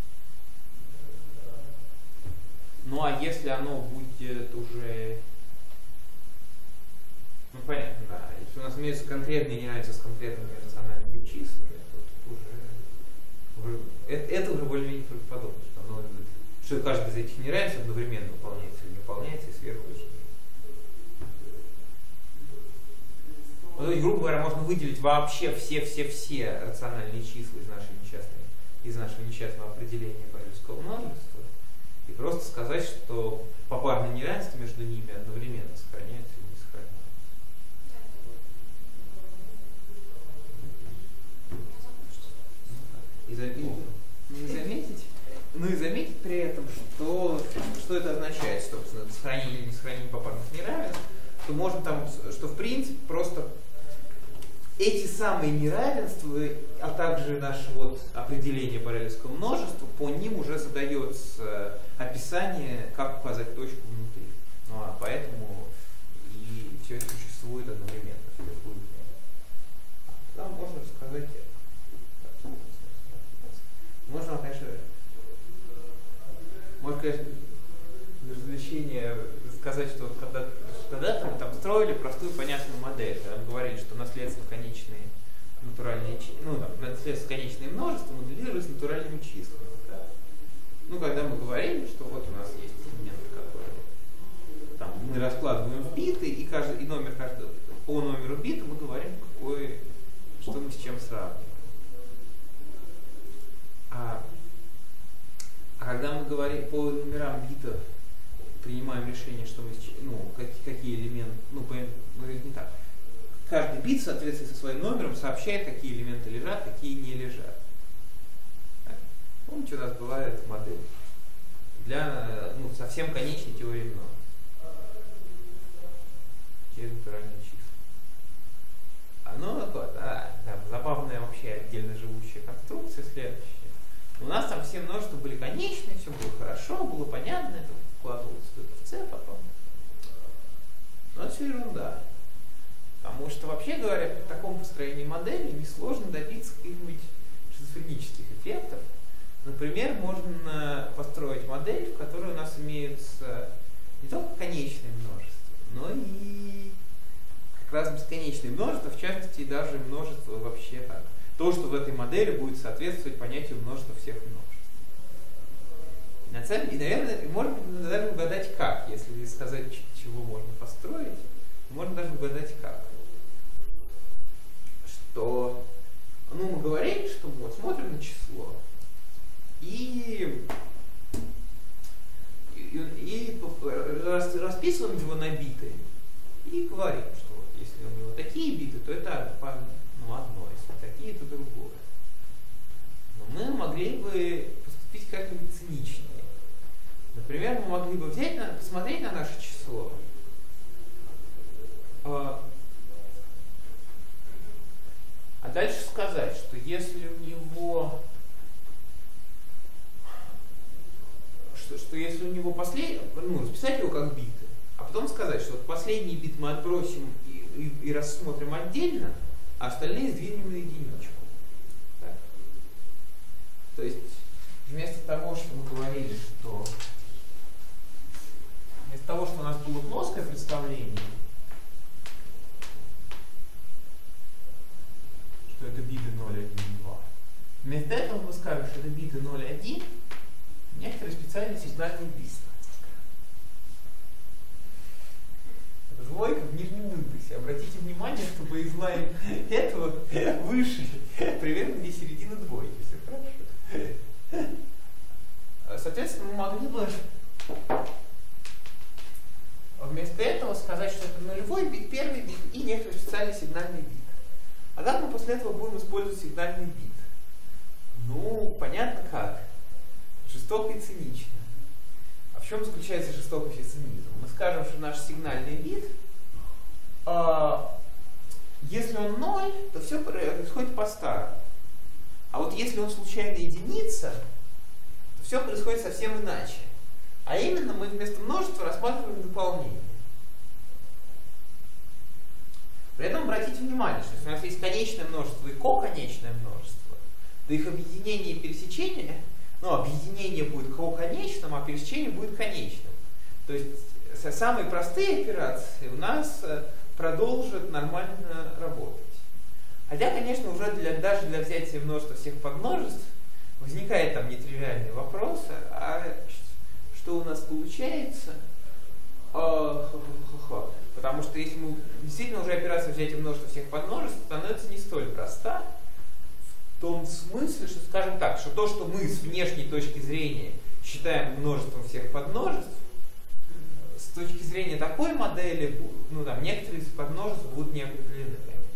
Ну а если оно будет уже, ну понятно, да, если у нас имеются конкретные неравенства с конкретными рациональными числами, то тут уже, уже это, это уже более-менее правдоподобно, что, оно, что каждый из этих неравенств одновременно выполняется или не выполняется, и сверху и снизу. Ну, то есть, грубо говоря, можно выделить вообще все-все-все рациональные числа из, нашей несчастной, из нашего несчастного определения борелевского множества и просто сказать, что попарное неравенство между ними одновременно сохраняется или не сохраняется. И, за, и, и заметить, ну и заметить при этом, что, что это означает, собственно, сохранение или не сохранение попарных неравенств, то можно там, что в принципе просто эти самые неравенства, а также наше вот определение борелевского множества, по ним уже задается описание, как указать точку внутри. Ну, а поэтому и все это существует одновременно. Там можно сказать, можно, конечно, можно, конечно, для развлечения сказать, что вот когда когда-то мы там строили простую понятную модель, когда мы говорили, что наследство конечные натуральные, ну, там, наследство конечные множества моделировались натуральными числами. Да? Ну, когда мы говорили, что вот у нас есть элемент, который там, мы раскладываем в биты, и, каждый, и номер каждого, по номеру бита мы говорим, какой, что мы с чем сравниваем. А, а когда мы говорим по номерам битов, принимаем решение, что мы, ну, как, какие элементы, ну, ну, не так. Каждый бит в соответствии со своим номером сообщает, какие элементы лежат, какие не лежат. Так. Помните, у нас была эта модель для, ну, совсем конечной теории множеств. Через натуральные числа. Оно такое, да, да, забавная вообще отдельно живущая конструкция следующая. У нас там все множества были конечные, все было хорошо, было понятно, это вкладывалось в C потом. Но это все ерунда. Потому что, вообще говоря, при таком построении модели несложно добиться каких-нибудь шизофренических эффектов. Например, можно построить модель, в которой у нас имеются не только конечные множества, но и как раз бесконечные множества, в частности, и даже множество вообще так. То, что в этой модели будет соответствовать понятию множества всех множеств. На самом деле, наверное, можно даже угадать как, если сказать, чего можно построить, можно даже угадать как. Что, ну, мы говорили, что мы вот смотрим на число и, и, и расписываем его на биты и говорим, что вот, если у него такие биты, то это ну, одно, если такие, то другое. Но мы могли бы поступить как-нибудь циничнее. Например, мы могли бы взять, посмотреть на наше число, а дальше сказать, что если у него что, что если у него последний, ну, расписать его как биты, а потом сказать, что вот последний бит мы отбросим и, и, и рассмотрим отдельно, а остальные сдвинем на единичку. Так. То есть вместо того, что мы говорили, что вместо того, что у нас было плоское представление, что это биты ноль, один, два. Вместо этого мы скажем, что это биты ноль, один, некоторый специальный сигнальный бит. Двойка в нижнем индексе. Обратите внимание, что бейзлайн этого выше примерно где середина двойки. Все хорошо. Соответственно, мы могли бы вместо этого сказать, что это нулевой бит, первый бит и некоторый специальный сигнальный бит. А как мы после этого будем использовать сигнальный бит? Ну, понятно как. Жестоко и цинично. А в чем заключается жестокость и цинизм? Мы скажем, что наш сигнальный бит, э, если он ноль, то все происходит по-старому. А вот если он случайно единица, то все происходит совсем иначе. А именно мы вместо множества рассматриваем дополнение. При этом обратите внимание, что если у нас есть конечное множество и коконечное множество, то их объединение и пересечение, ну, объединение будет коконечным, а пересечение будет конечным. То есть самые простые операции у нас продолжат нормально работать. Хотя, конечно, уже для, даже для взятия множества всех подмножеств возникает там нетривиальный вопрос, а что у нас получается? А, потому что если мы действительно уже операция взятия множества всех подмножеств становится не столь проста, в том смысле, что, скажем так, что то, что мы с внешней точки зрения считаем множеством всех подмножеств, с точки зрения такой модели, ну там, некоторые из подмножеств будут не определены, конечно,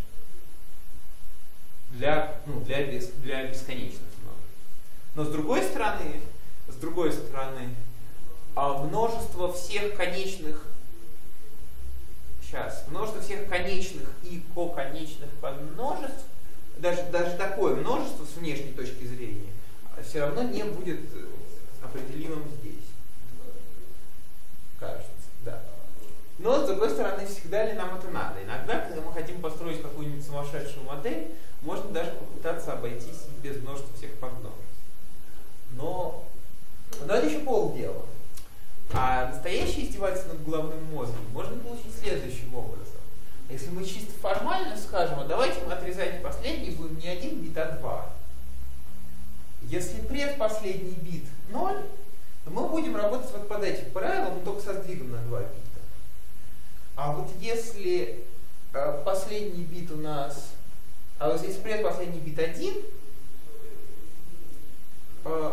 для, ну, для, бес, для бесконечных множеств. Но с другой стороны, с другой стороны, а множество всех конечных, сейчас, множество всех конечных и коконечных подмножеств, даже, даже такое множество с внешней точки зрения, все равно не будет определимым здесь. Кажется, да. Но, с другой стороны, всегда ли нам это надо? Иногда, когда мы хотим построить какую-нибудь сумасшедшую модель, можно даже попытаться обойтись без множества всех подмножеств. Но, но это еще полдела. А настоящее издевательство над головным мозгом можно получить следующим образом. Если мы чисто формально скажем, а давайте мы отрезать последний, будем не один бит, а два. Если предпоследний бит ноль, то мы будем работать вот под этим правилом, но только со сдвигом на два бита. А вот если э, последний бит у нас, а вот если предпоследний бит один, э,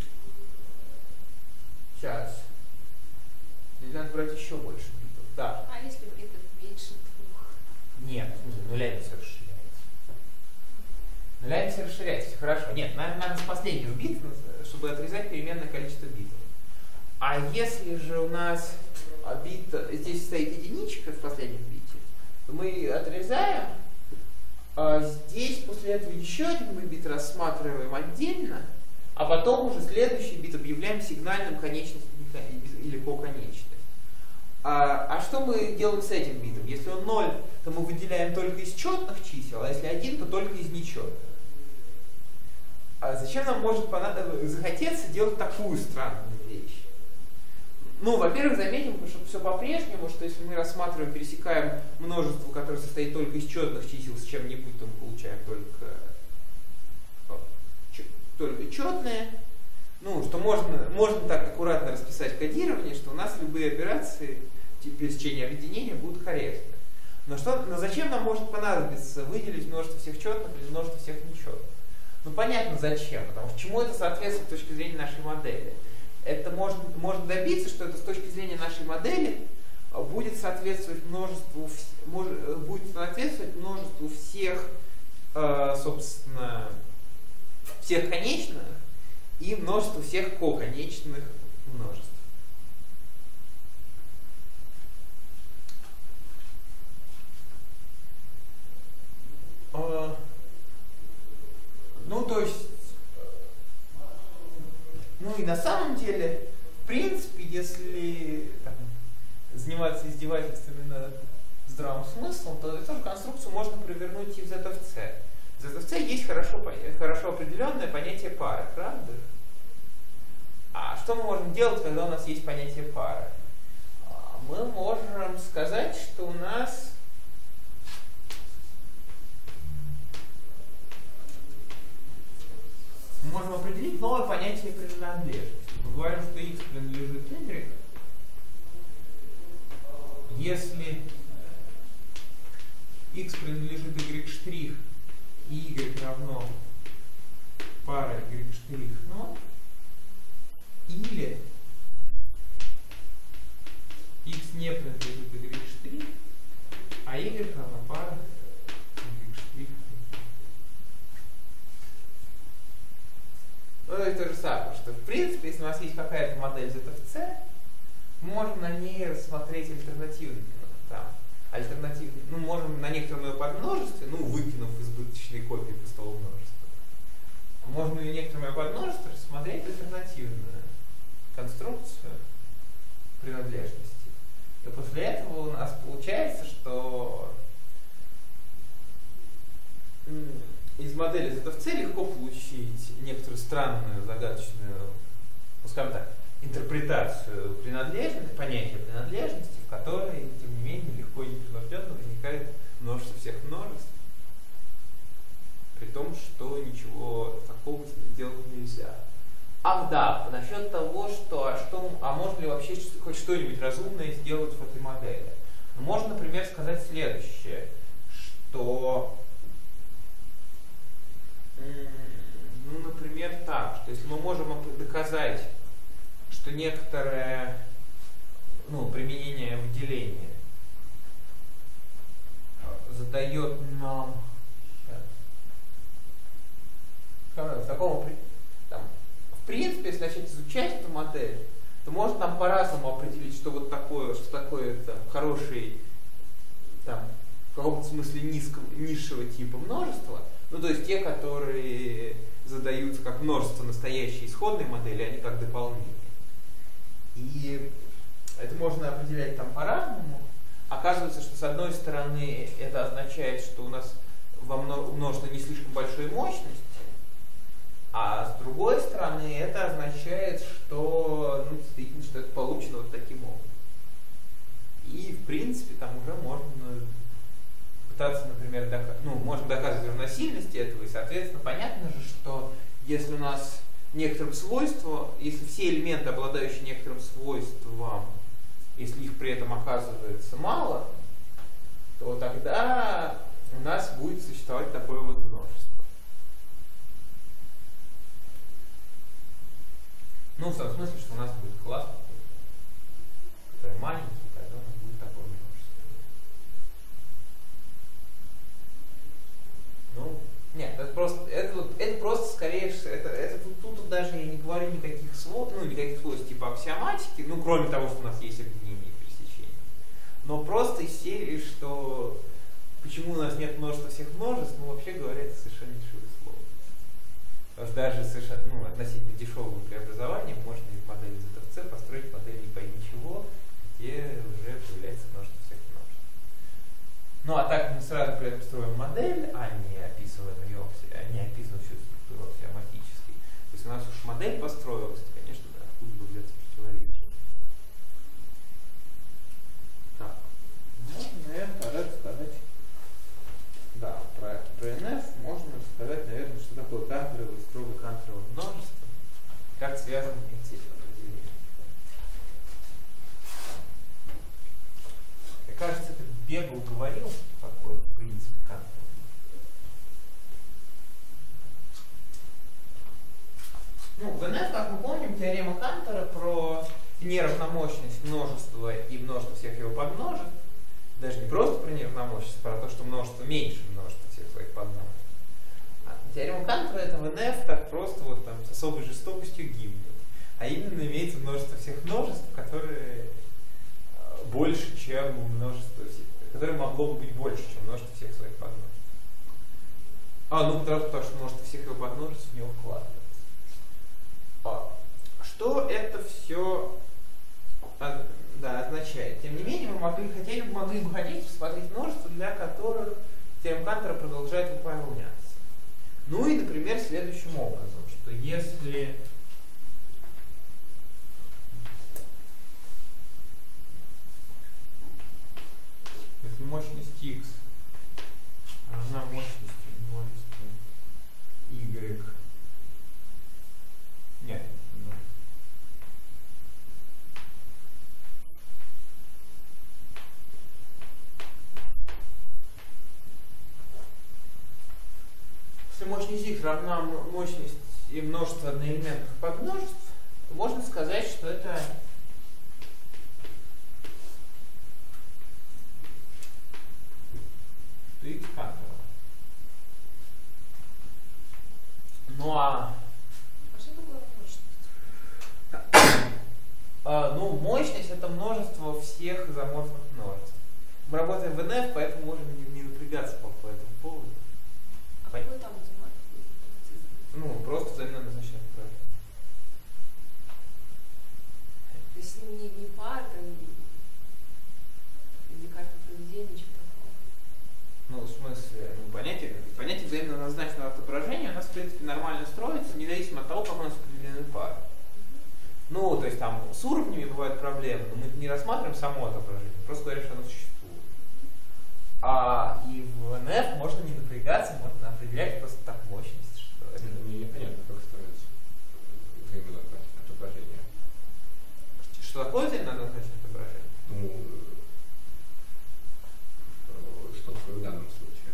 сейчас, или надо брать еще больше битов, да. А если битов меньше двух? Нет, нулями все расширяется. Нулями все расширяется, все хорошо. Нет, надо, надо с последнего бита, чтобы отрезать переменное количество битов. А если же у нас бит, здесь стоит единичка в последнем бите, то мы отрезаем, а здесь после этого еще один мы бит рассматриваем отдельно, а потом уже следующий бит объявляем сигнальным конечностью или поконечным. А, а что мы делаем с этим битом? Если он ноль, то мы выделяем только из четных чисел, а если один, то только из нечетных. А зачем нам может захотеться делать такую странную вещь? Ну, во-первых, заметим, что все по-прежнему, что если мы рассматриваем, пересекаем множество, которое состоит только из четных чисел с чем-нибудь, то мы получаем только, только четные. Ну, что можно, можно так аккуратно расписать кодирование, что у нас любые операции пересечения объединения будут корректны. Но, что, но зачем нам может понадобиться выделить множество всех четных или множество всех нечетных? Ну, понятно зачем, потому что чему это соответствует с точки зрения нашей модели. Это можно, можно добиться, что это с точки зрения нашей модели будет соответствовать множеству, может, будет соответствовать множеству всех, э, собственно, всех конечных и множеству всех коконечных множеств. Э, ну, то есть, ну и на самом деле, в принципе, если там, заниматься издевательствами над здравым смыслом, то эту же конструкцию можно провернуть и в зет эф си. В зет эф си есть хорошо, хорошо определенное понятие пары, правда? А что мы можем делать, когда у нас есть понятие пары? Мы можем сказать, что у нас мы можем определить новое понятие принадлежности. Мы говорим, что x принадлежит y, если x принадлежит y' и y равно пара y' ноль, или x не принадлежит y', а y равно пара y'. Ну, это то же самое, что в принципе, если у нас есть какая-то модель зет эф си, мы можем на ней рассмотреть альтернативные, там, альтернативные, ну, можем на некотором ее подмножестве, ну, выкинув избыточные копии пустого множества, можно и некотором ее подмножестве рассмотреть альтернативную конструкцию принадлежности. И после этого у нас получается, что из модели зет эф си легко получить некоторую странную, загадочную, ну, скажем так, интерпретацию принадлежности, понятия принадлежности, в которой, тем не менее, легко и непринужденно возникает множество всех множеств, при том, что ничего такого сделать нельзя. Ах да, насчет того, что, а, что, а можно ли вообще хоть что-нибудь разумное сделать в этой модели? Ну, можно, например, сказать следующее, что ну, например, так, что если мы можем доказать, что некоторое ну, применение выделения задает нам в таком, там, в принципе, если начать изучать эту модель, то можно нам по-разному определить, что вот такое, что такое там, хороший, там, в каком-то смысле низкого, низшего типа множества. Ну, то есть те, которые задаются как множество настоящей исходной модели, а не как дополнение. И это можно определять там по-разному. Оказывается, что с одной стороны это означает, что у нас во множество не слишком большой мощности, а с другой стороны это означает, что, ну, действительно, что это получено вот таким образом. И, в принципе, там уже можно пытаться, например, дока- ну, можем доказывать равносильность этого, и, соответственно, понятно же, что если у нас некоторым свойством, если все элементы, обладающие некоторым свойством, если их при этом оказывается мало, то тогда у нас будет существовать такое вот множество. Ну, в том смысле, что у нас будет класс, который маленький, тогда у нас будет такое множество. Ну, нет, это просто, это, это просто скорее, это, это тут, тут даже я не говорю никаких свойств, ну, никаких свойств типа аксиоматики, ну, кроме того, что у нас есть объединение и пересечение. Но просто из серии, что почему у нас нет множества всех множеств, ну, вообще говоря, это совершенно ничего слова. Потому что даже совершенно, ну, относительно дешевого преобразования можно из модели зет эф си построить модель не пойми чего, где уже появляется множество всех множеств. Ну а так мы сразу при этом строим модель, а не описываем ее, а не описываем всю структуру аксиоматически. То есть у нас уж модель построилась, то, конечно, да, откуда бы взяться противоречие. Так, можно, наверное, пора сказать. Да, про, про эн эф можно сказать, наверное, что такое канторовое и строго канторовое множество, как связаны эти определения. Мне кажется, это бегло говорил, что такое принцип Кантора. Ну, в эн эф, как мы помним, теорема Кантора про неравномощность множества и множество всех его подмножеств, даже не просто про неравномощность, а про то, что множество меньше множества всех своих подмножеств. А теорема Кантора это в эн эф так просто вот там с особой жестокостью гибнет. А именно имеется множество всех множеств, которые больше, чем множество всех, которое могло бы быть больше, чем множество всех своих подмножеств. А, ну потому, потому что множество всех его подмножеств в него вкладывается. А, что это все да, означает? Тем не менее, мы могли, хотели, могли бы хотеть посмотреть множество, для которых теорема Кантора продолжает выполняться. Ну и, например, следующим образом, что если если мощность x равна мощности множества y, нет, ну, если мощность x равна мощности множества одноэлементных подмножеств, то можно сказать, что это x Кантора. Ну а... А что такое мощность? а, ну, мощность это множество всех изоморфных множеств. Мы работаем в эн эф, поэтому можем не, не напрягаться по, по этому поводу. А какой там изоморф? Ну, просто взаимно назначение правильно. То есть с ним не, не пара, там, не карта поведения, ничего такого. Ну, в смысле, ну, понятие, понятие взаимно назначенного отображения у нас, в принципе, нормально строится, независимо от того, как у нас определены пары. Ну, то есть там с уровнями бывают проблемы, но мы не рассматриваем само отображение, просто говорим, что оно существует. А и в эн эф можно не напрягаться, можно определять просто так мощность. Что это... Мне непонятно, как строится взаимно отображение. Что такое взаимно назначенное отображение? Ну, что такое в данном случае?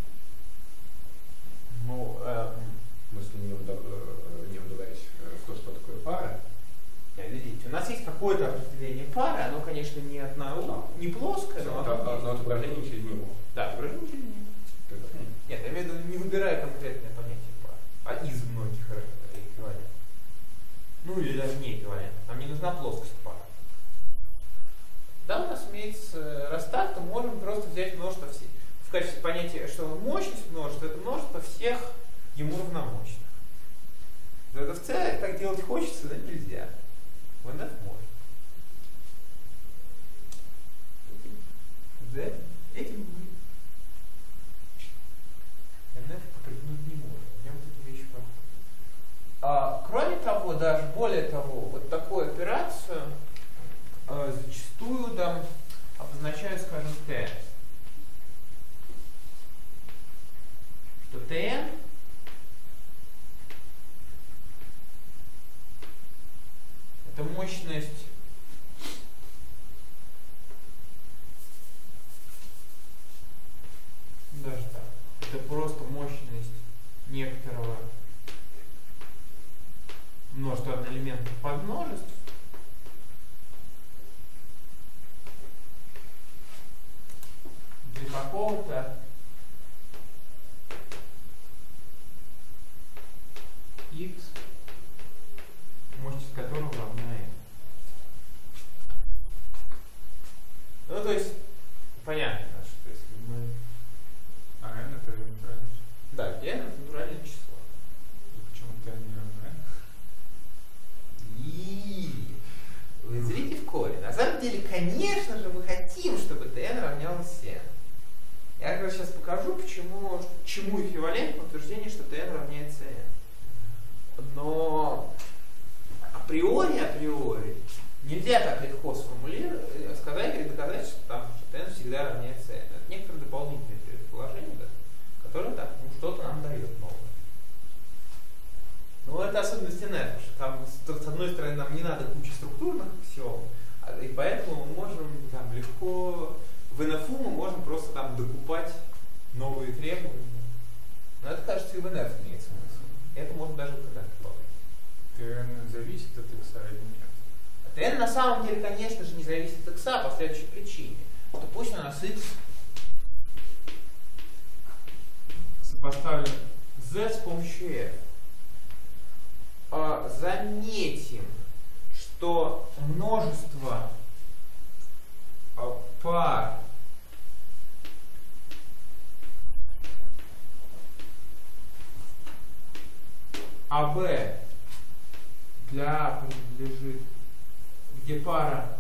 Ну, эм... Мы с ним не, удав... не удавались в то, что такое пара. Видите, у нас есть какое-то определение пары, оно, конечно, не одна, не плоское, но оно, но отображение через него. Да, отображение через него. Нет, я имею в виду, не выбирая конкретное понятие пары, а из многих эквивалентов. Ну или даже не эквивалентов. Нам не нужна плоскость пары. Да, у нас имеется, раз так, то можем просто взять множество всех. В качестве понятия, что мощность множества, это множество всех ему равномощных. В зет эф си так делать хочется, но нельзя. В эн эф можно. Да? Этим мы эн эф попрыгнуть не может. В нем эти вещи проходят. А, кроме того, даже более того, вот такую операцию а, зачастую там обозначаю, скажем, T. Что Tn это мощность даже так. Это просто мощность некоторого множества одноэлементных подмножеств для какого-то x, мощность которого равна n. Ну, то есть, понятно, что если мы... А n это натуральное число. Да, n это натуральное число. И почему t чему, чему эквивалентно утверждение, что Tn равняется n. Но априори, априори нельзя так легко сформулировать, сказать или доказать, что там что Tn всегда равняется n. Это некоторые дополнительные предположения, да, которые так, ну, что-то нам дает новое. Но это особенность эн эф, потому что там, с одной стороны, нам не надо кучи структурных аксиом, и поэтому мы можем там, легко в эн эф у мы можем просто там докупать новые требования. Но это, кажется, и в эн эф имеет смысл. Это можно даже в эн эф добавить. Tn зависит от x или нет? Tn на самом деле, конечно же, не зависит от x по следующей причине, что пусть у нас x сопоставлен z с помощью f. Заметим, что множество пар эй би для А принадлежит, где пара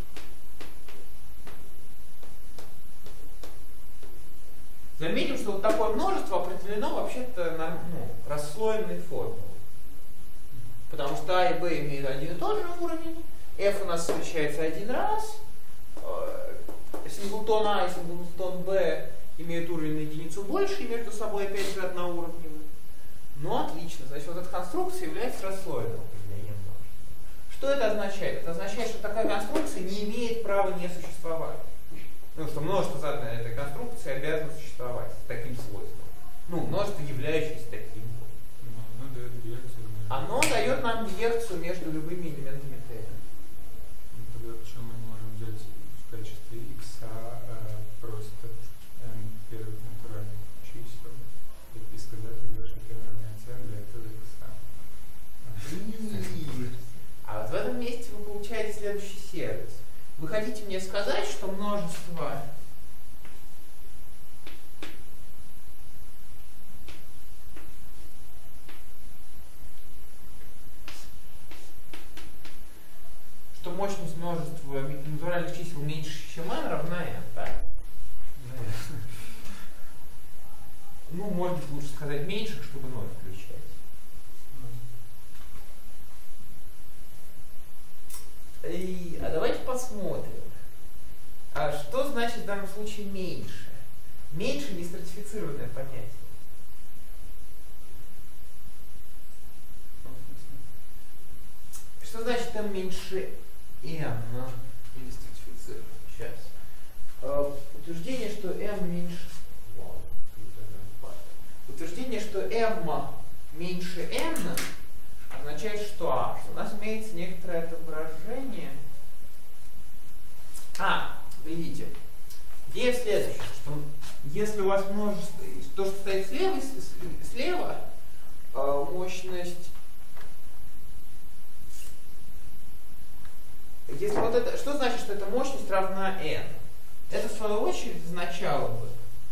заметим, что вот такое множество определено вообще-то на ну, расслоенной формулой. Потому что А и Б имеют один и тот же уровень, F у нас встречается один раз, синглтон А и синглтон Б имеют уровень на единицу больше и между собой опять же одноуровневые. Ну отлично, значит вот эта конструкция является расслоенным определением множества. Что это означает? Это означает, что такая конструкция не имеет права не существовать. Ну, что множество заданной этой конструкции обязано существовать с таким свойством. Ну, множество, являющееся таким. Ну, дает биерцию. Оно дает нам биерцию между любыми элементами T. Ну, тогда почему мы не можем взять в качестве x э, просто n первых натуральных чисел и сказать, что T равняется n для этого x. А вот в этом месте вы получаете следующий сервис. Вы хотите мне сказать, что множество что мощность множества натуральных чисел меньше, чем n, равна n, так? Ну, может быть, лучше сказать меньше, чтобы ноль включать. И, а давайте посмотрим, а что значит в данном случае меньше? Меньше не стратифицированное понятие. Что значит m меньше n или стратифицировано? Сейчас. Uh, утверждение, что m меньше... Wow. Утверждение, что m меньше n означает, что, а, что у нас имеется некоторое отображение. А, видите, идея следующая, что если у вас множество, то, что стоит слева, слева мощность, если вот это, что значит, что эта мощность равна n? Это, в свою очередь, означало бы,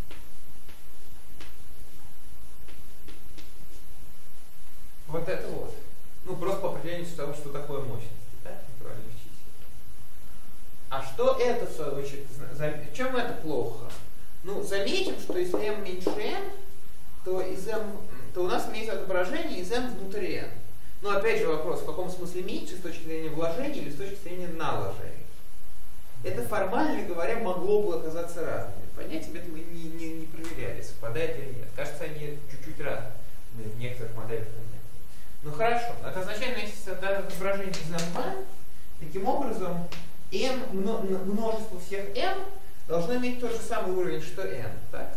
вот это вот. Ну, просто по определению того, что такое мощность, да, натуральных чисел. А что это, в свою очередь, в чем это плохо? Ну, заметим, что если m меньше n, то, из m, то у нас имеется отображение из m внутри n. Но опять же вопрос, в каком смысле меньше, с точки зрения вложения или с точки зрения наложения. Это, формально говоря, могло бы оказаться разными. Понятиями это мы не, не, не проверяли, совпадает или нет. Кажется, они чуть-чуть разные в некоторых моделях. Ну хорошо, это означает, что если это отображение из m, таким образом m, множество всех m должно иметь тот же самый уровень, что n, так?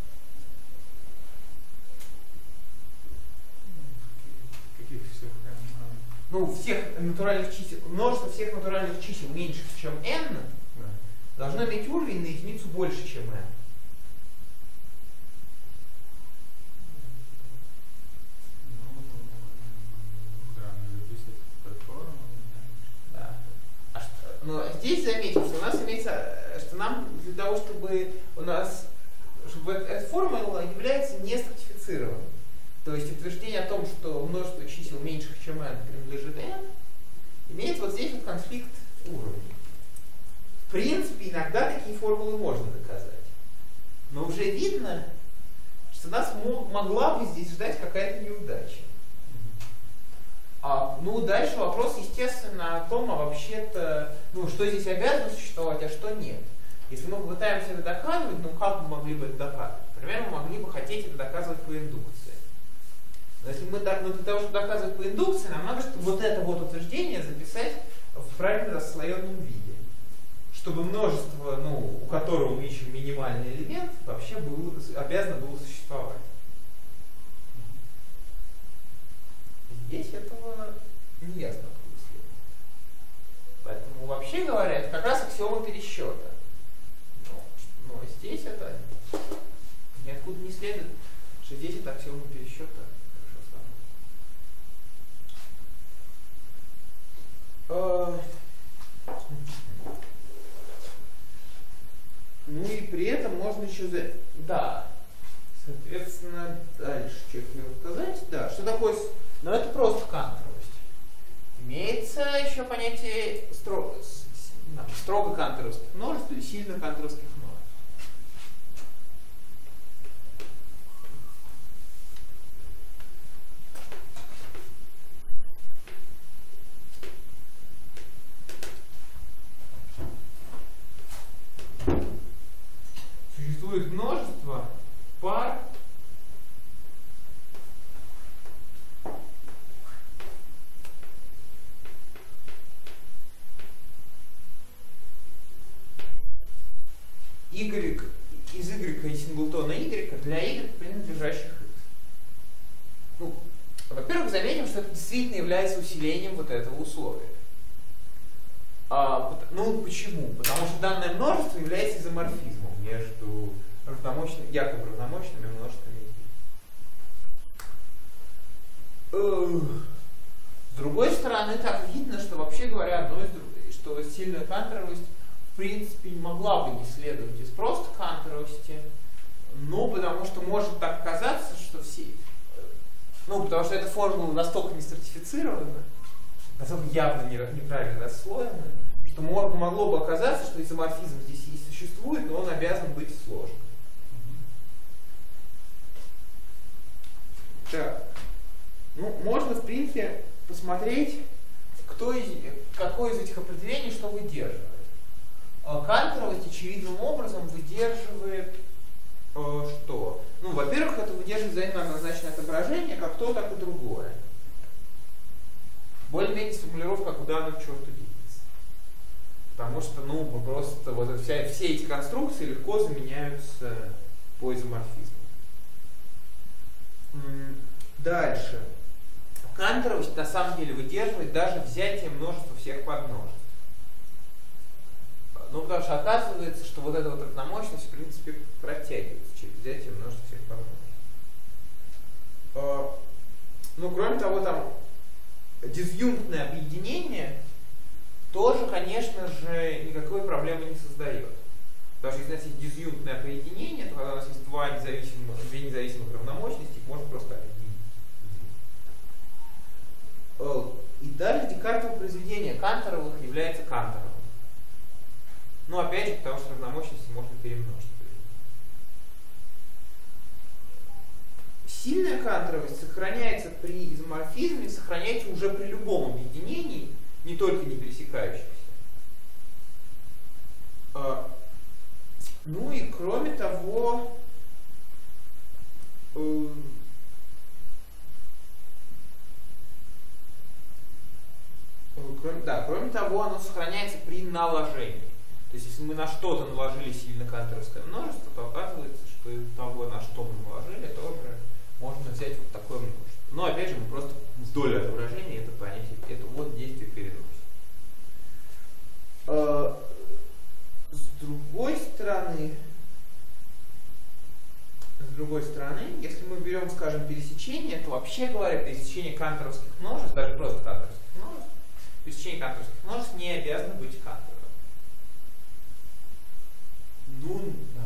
Каких всех m? Ну, всех натуральных чисел, множество всех натуральных чисел меньше, чем n, Да. должно иметь уровень на единицу больше, чем n. Но здесь заметим, что у нас имеется, что нам для того, чтобы у нас, чтобы эта формула является не стратифицированной. То есть утверждение о том, что множество чисел меньших, чем n, принадлежит n, имеет вот здесь вот конфликт уровней. В принципе, иногда такие формулы можно доказать. Но уже видно, что нас могла бы здесь ждать какая-то неудача. А, ну, дальше вопрос, естественно, о том, а вообще-то, ну, что здесь обязано существовать, а что нет. Если мы попытаемся это доказывать, ну, как мы могли бы это доказывать? Например, мы могли бы хотеть это доказывать по индукции. Но если мы, ну, для того, чтобы доказывать по индукции, нам надо, чтобы вот это вот утверждение записать в правильно расслоенном виде. Чтобы множество, ну, у которого мы ищем минимальный элемент, вообще было, обязано было существовать. Здесь этого не ясно выяснить. Поэтому, вообще говоря, это как раз аксиома пересчета. Но, но здесь это ниоткуда не следует, что здесь это аксиома пересчета хорошо становится. Ну и при этом можно еще... За... Да. Соответственно, дальше что я хотел сказать. Да, что такое... Но это просто кантовость. Имеется еще понятие строго, строго канторовских множеств или сильно канторовских множеств. Существует множество пар y из y и синглтона y для y, принадлежащих x. Ну, во-первых, заметим, что это действительно является усилением вот этого условия. А, ну, почему? Потому что данное множество является изоморфизмом между равномощными, якобы равномощными множествами. С другой стороны, так видно, что вообще говоря, одно из других, что сильная канторовость в принципе не могла бы не следовать из просто канторовости, ну, потому что может так казаться, что все... Ну, потому что эта формула настолько не стратифицирована, настолько явно неправильно расслоена, что могло бы оказаться, что изоморфизм здесь и существует, но он обязан быть сложным. Так. Ну, можно, в принципе, посмотреть, кто из, какое из этих определений что выдерживает. Канторовость очевидным образом выдерживает э, что? Ну, во-первых, это выдерживает взаимно однозначное отображение, как то, так и другое. Более-менее формулировка, куда оно к черту денется. Потому что, ну, просто вот вся, все эти конструкции легко заменяются по изоморфизму. Дальше. Канторовость на самом деле выдерживает даже взятие множества всех подмножеств. Ну, потому что оказывается, что вот эта вот равномощность, в принципе, протягивается через взятие множества всех подмножеств. Ну, кроме того, там дизъюнктное объединение тоже, конечно же, никакой проблемы не создает. Потому что если у нас есть дизъюнктное объединение, то когда у нас есть два независимых, две независимых равномощности, их можно просто объединить. И даже Декартово произведение Канторовых является Канторовым. Ну, опять же, потому что равномощности можно перемножить. Сильная канторовость сохраняется при изоморфизме, сохраняется уже при любом объединении, не только не пересекающихся. Ну и кроме того, Кроме, да, кроме того, оно сохраняется при наложении. То есть, если мы на что-то наложили сильно канторовское множество, то оказывается, что из того, на что мы наложили, тоже можно взять вот такое множество. Но опять же, мы просто вдоль отображения это понятие, это вот действие переносим. С другой стороны, с другой стороны, если мы берем, скажем, пересечение, то вообще говоря, пересечение канторовских множеств, даже просто канторовских множеств, пересечение канторовских множеств не обязано быть канторовым. Ну,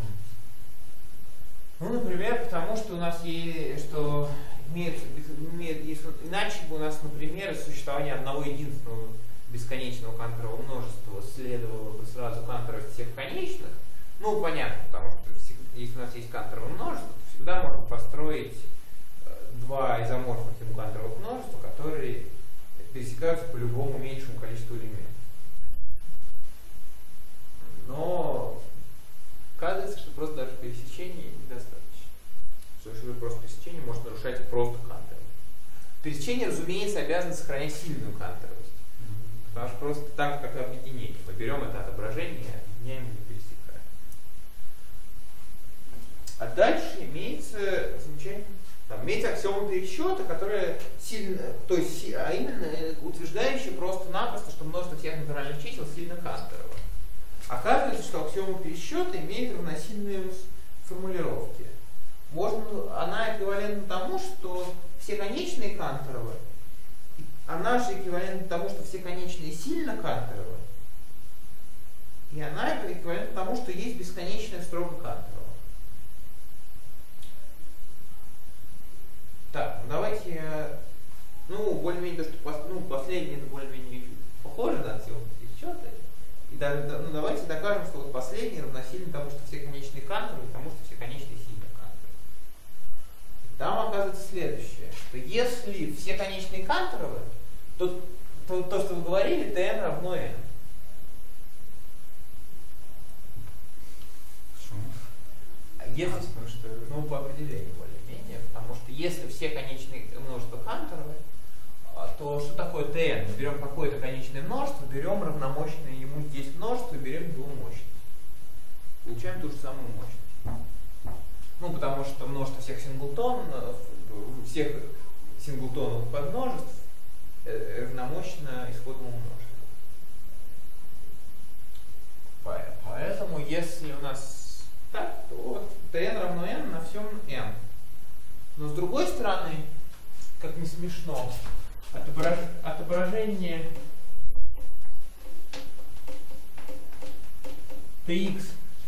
ну, например, потому что у нас есть, что имеет, имеет, если, иначе бы у нас, например, из существования одного единственного бесконечного канторового множества следовало бы сразу канторовать всех конечных. Ну, понятно, потому что если у нас есть канторовое множество, то Туда можно построить два изоморфных сингулянтовых множества, которые пересекаются по любому меньшему количеству элементов. Но оказывается, что просто даже пересечение недостаточно. Что если просто пересечение может нарушать просто кантовость. Пересечение, разумеется, обязано сохранять сильную кантовость. Потому что просто так, как и объединение. Мы берем это отображение, объединяем и пересекаем. А дальше имеется замечательно. Там имеется аксиома пересчета, которая сильно, то есть, а именно утверждающая просто-напросто, что множество всех натуральных чисел сильно канторово. Оказывается, что аксиома пересчета имеет равносильные формулировки. Можно, она эквивалентна тому, что все конечные канторовы, она же эквивалентна тому, что все конечные сильно канторовы, и она эквивалентна тому, что есть бесконечная строго канторово. Так, ну давайте, ну, более-менее то, что ну, последнее, это более-менее похоже на аксиому пересчета. И да, ну, давайте докажем, что вот последнее равносильно тому, что все конечные канторовы, и тому, что все конечные сильно канторовы. Там оказывается следующее, что если все конечные канторовы, то, то, то что вы говорили, Tn равно n. Почему? Если, а, потому что... ну, по определению более-менее, потому что если все конечные множества канторовы, то что такое Tn? Мы берем какое-то конечное множество, берем равномощное ему здесь множество и берем его мощность. Получаем ту же самую мощность. Ну, потому что множество всех синглтонов, всех синглтоновых подмножеств равномощно исходному множеству. Поэтому, если у нас так, то вот Tn равно n на всем n. Но с другой стороны, как не смешно, отображ... отображение Tx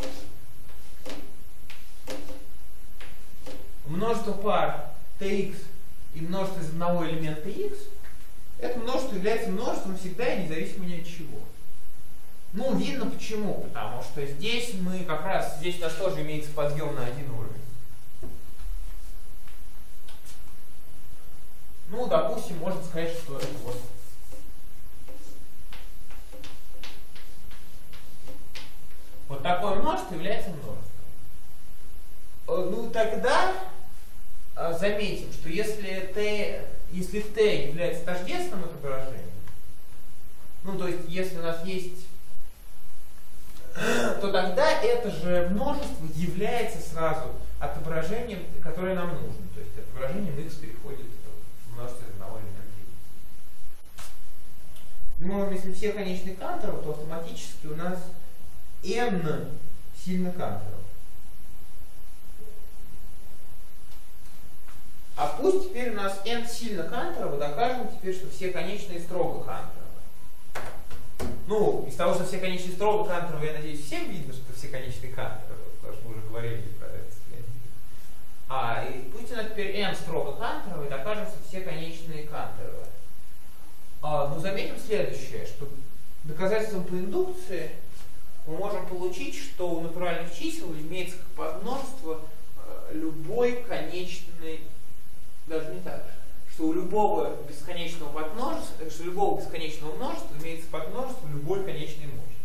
множество пар Tx и множество из одного элемента x, это множество является множеством всегда и независимо ни от чего. Ну, видно почему, потому что здесь мы как раз, здесь у нас тоже имеется подъем на один уровень. Ну, допустим, можно сказать, что это вот. Вот такое множество является множеством. Ну, тогда заметим, что если t, если t является тождественным отображением, ну, то есть, если у нас есть, то тогда это же множество является сразу отображением, которое нам нужно. То есть, отображением x переходит в множество одного элемента. Ну, если все конечные канторовы, то автоматически у нас n сильно канторовых. А пусть теперь у нас n сильно канторовы, докажем теперь, что все конечные строго канторовы. Ну, из того, что все конечные строго канторовы, я надеюсь, всем видно, что все конечные канторовы, потому что мы уже говорили про это. А, и пусть у нас теперь n строго канторовы, докажем, что все конечные канторовы. А, ну, заметим следующее, что доказательством по индукции мы можем получить, что у натуральных чисел имеется как подмножество любой конечный, даже не так, что у любого бесконечного подмножества, что у любого бесконечного множества имеется подмножество любой конечной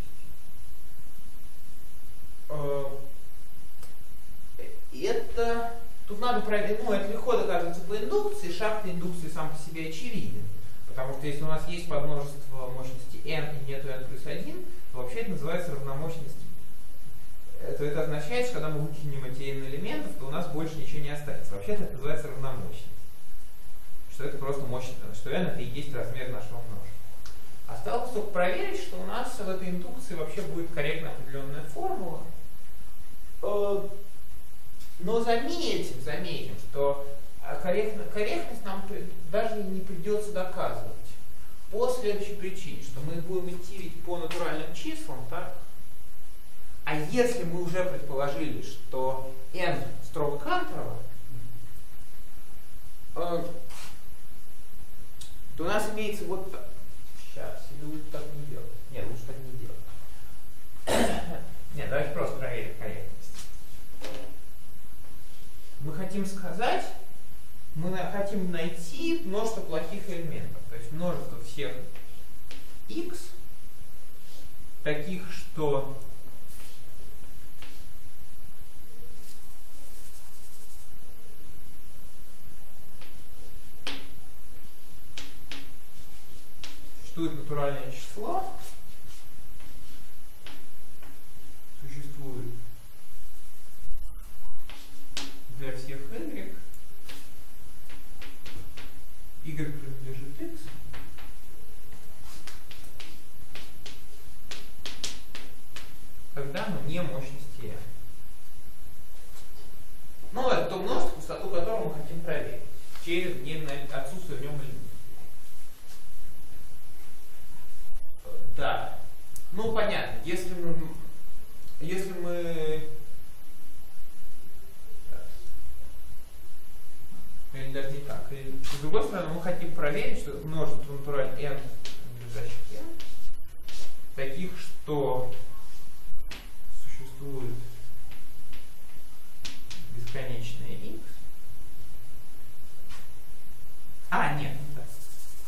мощности. Это тут надо проверить, ну это легко доказывается по индукции, шаг индукции сам по себе очевиден. Потому что если у нас есть подмножество мощности n и нету n плюс один, то вообще это называется равномощность. То это означает, что когда мы выкинем эти n элементов, то у нас больше ничего не останется. Вообще-то это называется равномощность. Что это просто мощность, что n это и есть размер нашего множества. Осталось только проверить, что у нас в этой индукции вообще будет корректно определенная формула. Но заметим, заметим, что корректно, корректность нам даже не придется доказывать. По следующей причине, что мы будем идти ведь по натуральным числам, так? А если мы уже предположили, что n строго канторово, э, то у нас имеется вот так. Сейчас, или лучше так не делать? Нет, лучше так не делать. Нет, давайте просто проверим корректность. мы хотим сказать, мы на- хотим найти множество плохих элементов, то есть множество всех x, таких, что существует натуральное число, существует для всех y, y принадлежит x, когда мы не мощности m. Ну, это то множество, пустоту которого мы хотим проверить через не отсутствие в нем элементов. Да. Ну, понятно, если мы, если мы, или даже не так, и, с другой стороны, мы хотим проверить, что множество натуральных n, принадлежащих n, таких, что существует бесконечное x. А, нет, не так.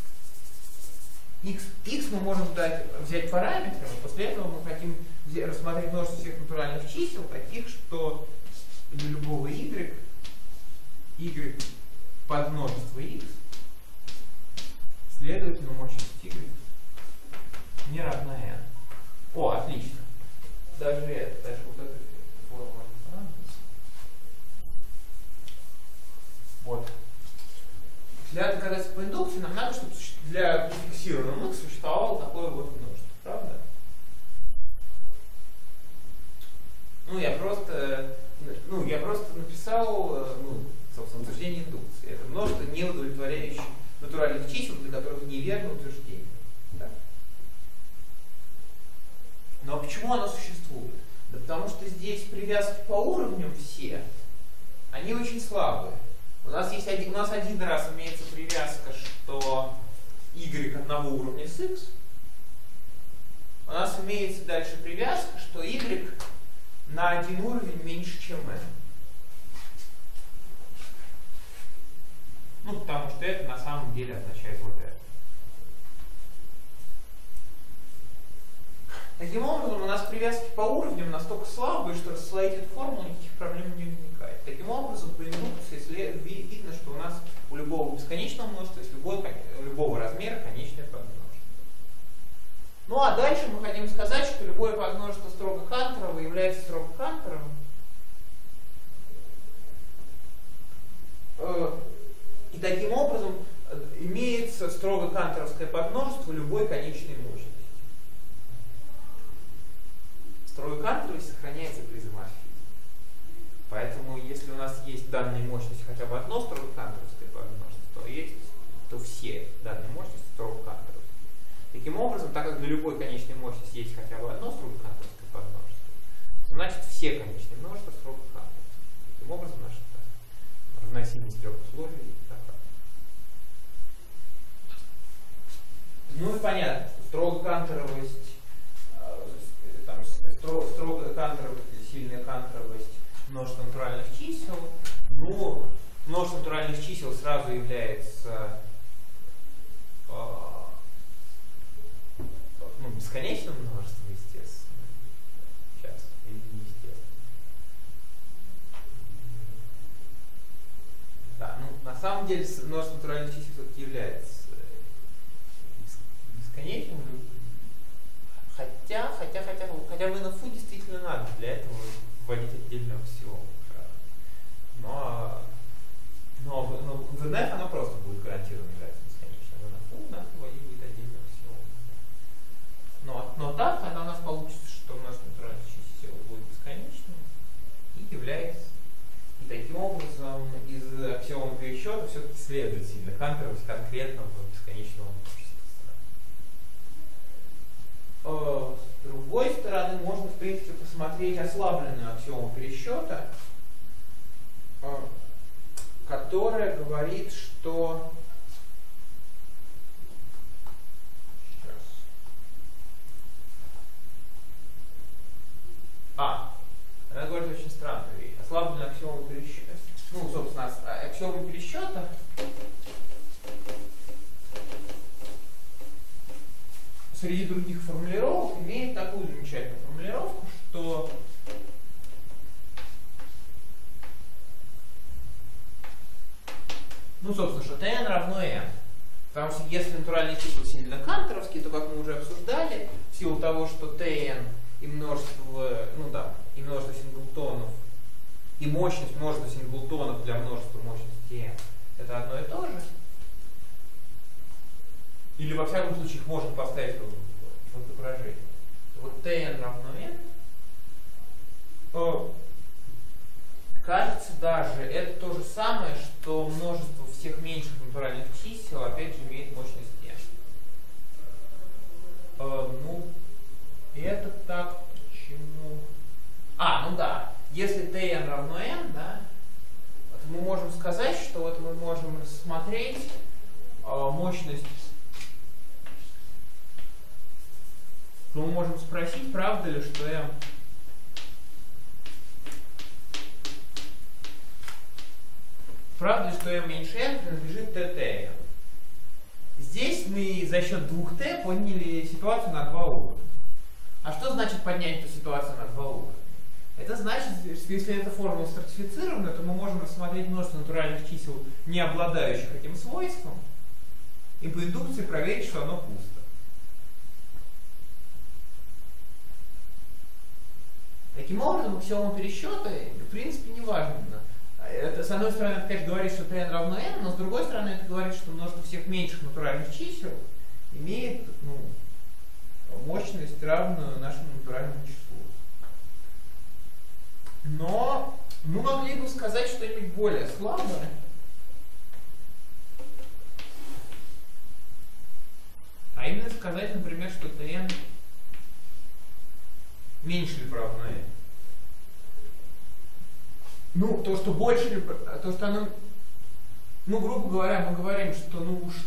X, x мы можем дать, взять параметрами, после этого мы хотим взять, рассмотреть множество всех натуральных чисел, таких, что для любого y, y под множество x, следовательно, мощность y не равна n. О, отлично. Даже это, даже вот эта формула не понадобится. Вот. Для доказательства по индукции нам надо, чтобы для фиксированного x существовало такое вот множество, правда? Ну, я просто, ну, я просто написал, ну, собственно, утверждение индукции. Это множество неудовлетворяющих натуральных чисел, для которых неверно утверждение. Да? Но почему оно существует? Да потому что здесь привязки по уровням все, они очень слабые. У нас, есть один, у нас один раз имеется привязка, что y одного уровня с x. У нас имеется дальше привязка, что y на один уровень меньше, чем n. Ну, потому что это на самом деле означает вот это. Таким образом, у нас привязки по уровням настолько слабые, что рассылать эту формулу, никаких проблем не возникает. Таким образом, по индукции видно, что у нас у любого бесконечного множества есть любой, любого размера конечное подмножество. Ну а дальше мы хотим сказать, что любое подмножество строго Хантерова является строго Хантеровым. И таким образом имеется строго канторовское подмножество любой конечной мощности. Строго канторовость сохраняется при изоморфизме. Поэтому, если у нас есть данная мощность хотя бы одно строго канторовское подмножество, то есть, то все данные мощности строго канторовские. Таким образом, так как для любой конечной мощности есть хотя бы одно строго канторовское подмножество, значит все конечные множества строго канторовские. Таким образом, наша равносильность трех условий такая. Ну и понятно, что строго канторовость, там, строго, строго канторовость или сильная канторовость множество натуральных чисел. Ну, множество натуральных чисел сразу является э, ну, бесконечным множеством, естественно. Сейчас, или неестественно. Да, ну, на самом деле множество натуральных чисел все-таки является бесконечным. Хотя, хотя, хотя, хотя в эн эф у действительно надо для этого вводить отдельный аксиом. Но, но, но в эн эф оно просто будет гарантированно являться бесконечным. В эн эф у надо вводить будет отдельный аксиом. Но, но так тогда у нас получится, что множество натуральных чисел будет бесконечным и является. И таким образом из аксиома пересчета все-таки следует сильно канторовость конкретного бесконечного множества. С другой стороны, можно, в принципе, посмотреть ослабленную аксиому пересчета, которая говорит, что... Сейчас. А, она говорит очень странную вещь. Ослабленную аксиому пересчета. Ну, среди других формулировок имеет такую замечательную формулировку, что ну, собственно, что Tn равно n. Потому что если натуральные числа сильно канторовские, то, как мы уже обсуждали, в силу того, что Tn и множество, ну да, и множество синглтонов, и мощность множества синглтонов для множества мощности n, это одно и то же. Или, во всяком случае, их можно поставить в изображение. Вот Tn равно n. О, кажется, даже это то же самое, что множество всех меньших натуральных чисел, опять же, имеет мощность n. Э, ну, это так, почему? А, ну да, если Tn равно n, да, то мы можем сказать, что вот мы можем рассмотреть э, мощность. Мы можем спросить, правда ли, что m правда ли, что m меньше n принадлежит ттn. Здесь мы за счет двух t подняли ситуацию на два уровня. А что значит поднять эту ситуацию на два уровня? Это значит, что если эта формула стратифицирована, то мы можем рассмотреть множество натуральных чисел, не обладающих этим свойством, и по индукции проверить, что оно пусто. Таким образом, аксиома пересчета, в принципе, не важно. Это, с одной стороны, это, конечно, говорит, что Tn равно n, но с другой стороны, это говорит, что множество всех меньших натуральных чисел имеет ну, мощность, равную нашему натуральному числу. Но мы могли бы сказать что-нибудь более слабое. А именно сказать, например, что Tn меньше либо равно n. Ну, то, что больше либо, то, что оно, ну, грубо говоря, мы говорим, что, ну, уж,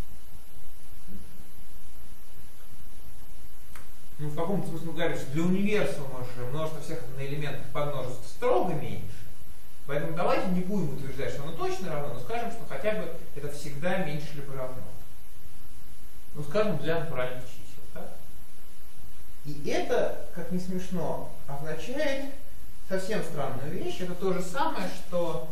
ну, в каком-то смысле мы говорим, что для универсума же множество всех элементов под множество строго меньше. Поэтому давайте не будем утверждать, что оно точно равно, но скажем, что хотя бы это всегда меньше либо равно. Ну, скажем, для натуральных чисел, так? И это, как ни смешно, означает совсем странную вещь. Это то же самое, что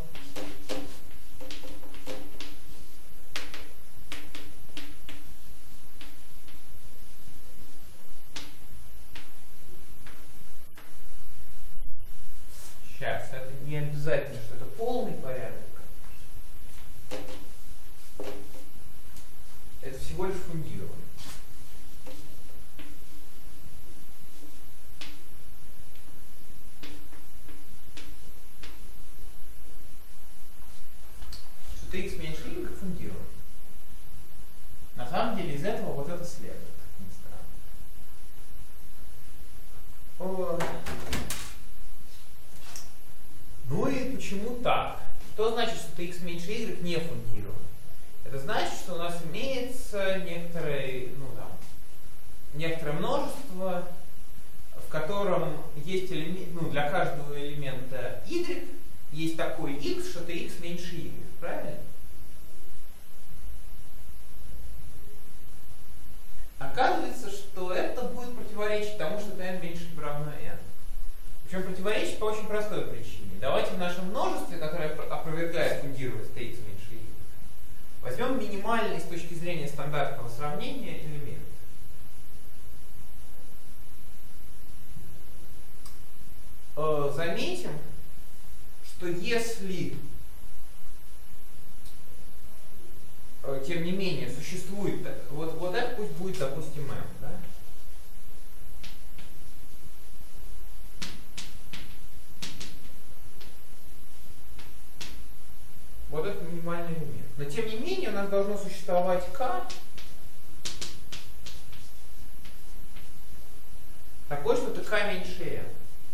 сейчас, это не обязательно, что это полный порядок. Это всего лишь фундирование. X меньше y фундирован. На самом деле из этого вот это следует, как ни странно. Ну и почему так? Что значит, что x меньше y не фундирован? Это значит, что у нас имеется некоторое, ну, да, некоторое множество, в котором есть элемент, ну, для каждого элемента y есть такой x, что это x меньше y. Правильно? Оказывается, что это будет противоречить тому, что n меньше либо равно n. Причем противоречит по очень простой причине. Давайте в нашем множестве, которое опровергает фундировать t x меньше y, возьмем минимальный с точки зрения стандартного сравнения элемент. Э, заметим, что если тем не менее существует, вот, вот это пусть будет, допустим, m, да? Вот это минимальный элемент. Но тем не менее у нас должно существовать k такой, что это k меньше n.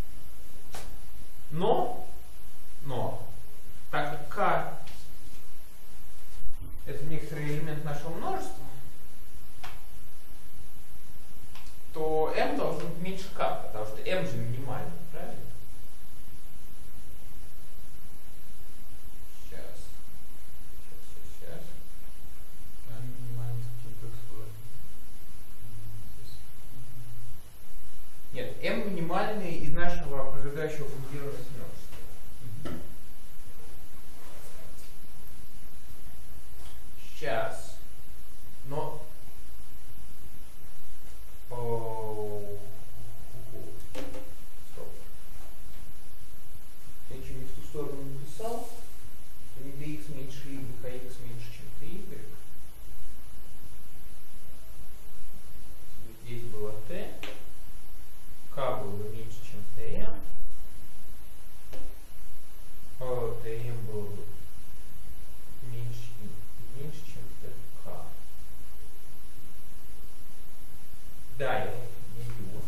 Но, но, так как k это некоторый элемент нашего множества, то m должен быть меньше k, потому что m же минимальный, правильно? Сейчас. Сейчас, сейчас, сейчас. m минимальный какие-то условия. рациональные из нашего опроверждающего фундирования множества. Сейчас. Но... О... Стоп. Я ничего не в ту сторону написал. Не dx меньше y, kx меньше, чем ty. Здесь было t. К было бы меньше, чем tm. О, tm было бы меньше, меньше, чем tk. Да, я не его.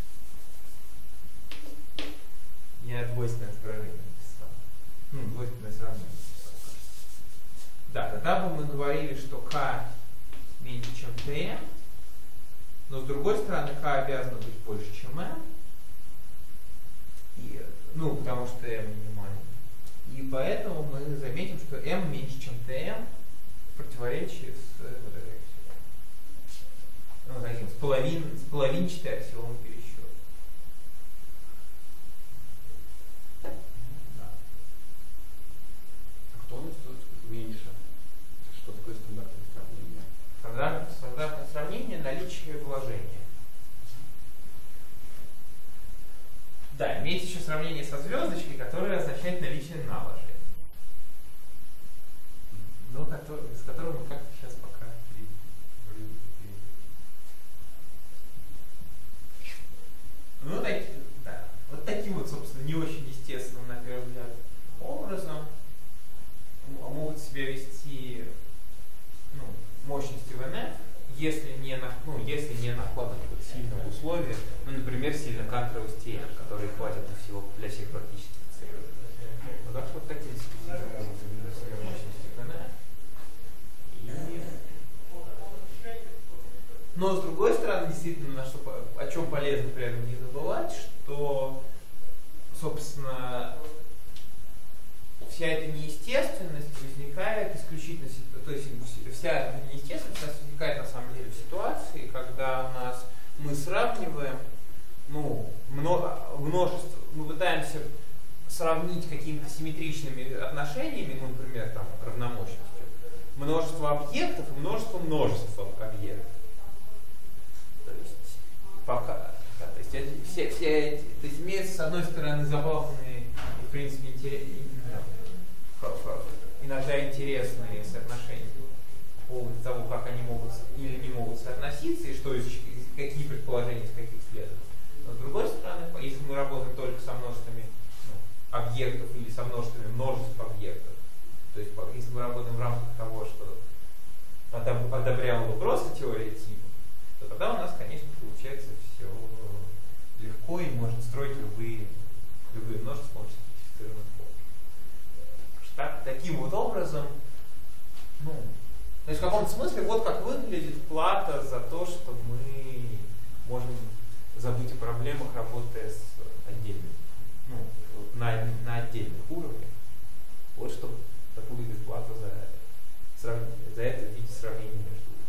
Я двойственное сравнение написал. Ну, двойственное сравнение написал. Да, тогда бы мы говорили, что k меньше, чем tm. Но с другой стороны, k обязано быть больше, чем m. И, ну, потому что m минимальный. И поэтому мы заметим, что m меньше, чем tm в противоречии с вот этой аксиомой. Ну, таким, с, половин, с половинчатой аксиомой пересчета. Да. А кто у нас тут меньше? Что такое стандартное сравнение? Стандарт, стандартное сравнение — наличие вложения. Да, имеется еще сравнение со звездочкой, которое означает наличие наложения. Но который, с которым мы как-то сейчас пока ну, так, да. Вот таким вот, собственно, не очень естественным, на первый взгляд, образом могут себя вести, ну, мощности в эн эф, если не, на, ну, если не накладывать сильного условия, ну, например, сильно кантовость T N, которые хватит для, всего, для всех практических целей. Вот так вот таким спецификом могут завести себя мощности в эн эф. И... Но с другой стороны, действительно, что, о чем полезно при этом не забывать, что, собственно, вся эта неестественность возникает исключительно, то есть вся эта неестественность у нас возникает на самом деле в ситуации, когда у нас мы сравниваем, ну, множество, мы пытаемся сравнить какими-то симметричными отношениями, ну, например, там, равномощностью, множество объектов и множество множеств объектов. То есть пока, да, то есть эти, все, все эти, то есть имеются с одной стороны забавные, в принципе, интересные, иногда интересные соотношения по поводу того, как они могут или не могут соотноситься, и что из, какие предположения из каких следует. Но с другой стороны, если мы работаем только со множествами, ну, объектов или со множествами множеств объектов, то есть если мы работаем в рамках того, что одобряла бы просто теория типа, то тогда у нас, конечно, получается все легко, и можно строить любые, любые множества, можно специфицированных форм. Так, таким вот образом, ну, то есть в каком-то смысле вот как выглядит плата за то, что мы можем забыть о проблемах, работая с отдельными, ну, на, на отдельных уровнях. Вот что так выглядит плата за, за это в виде сравнения между уровнями.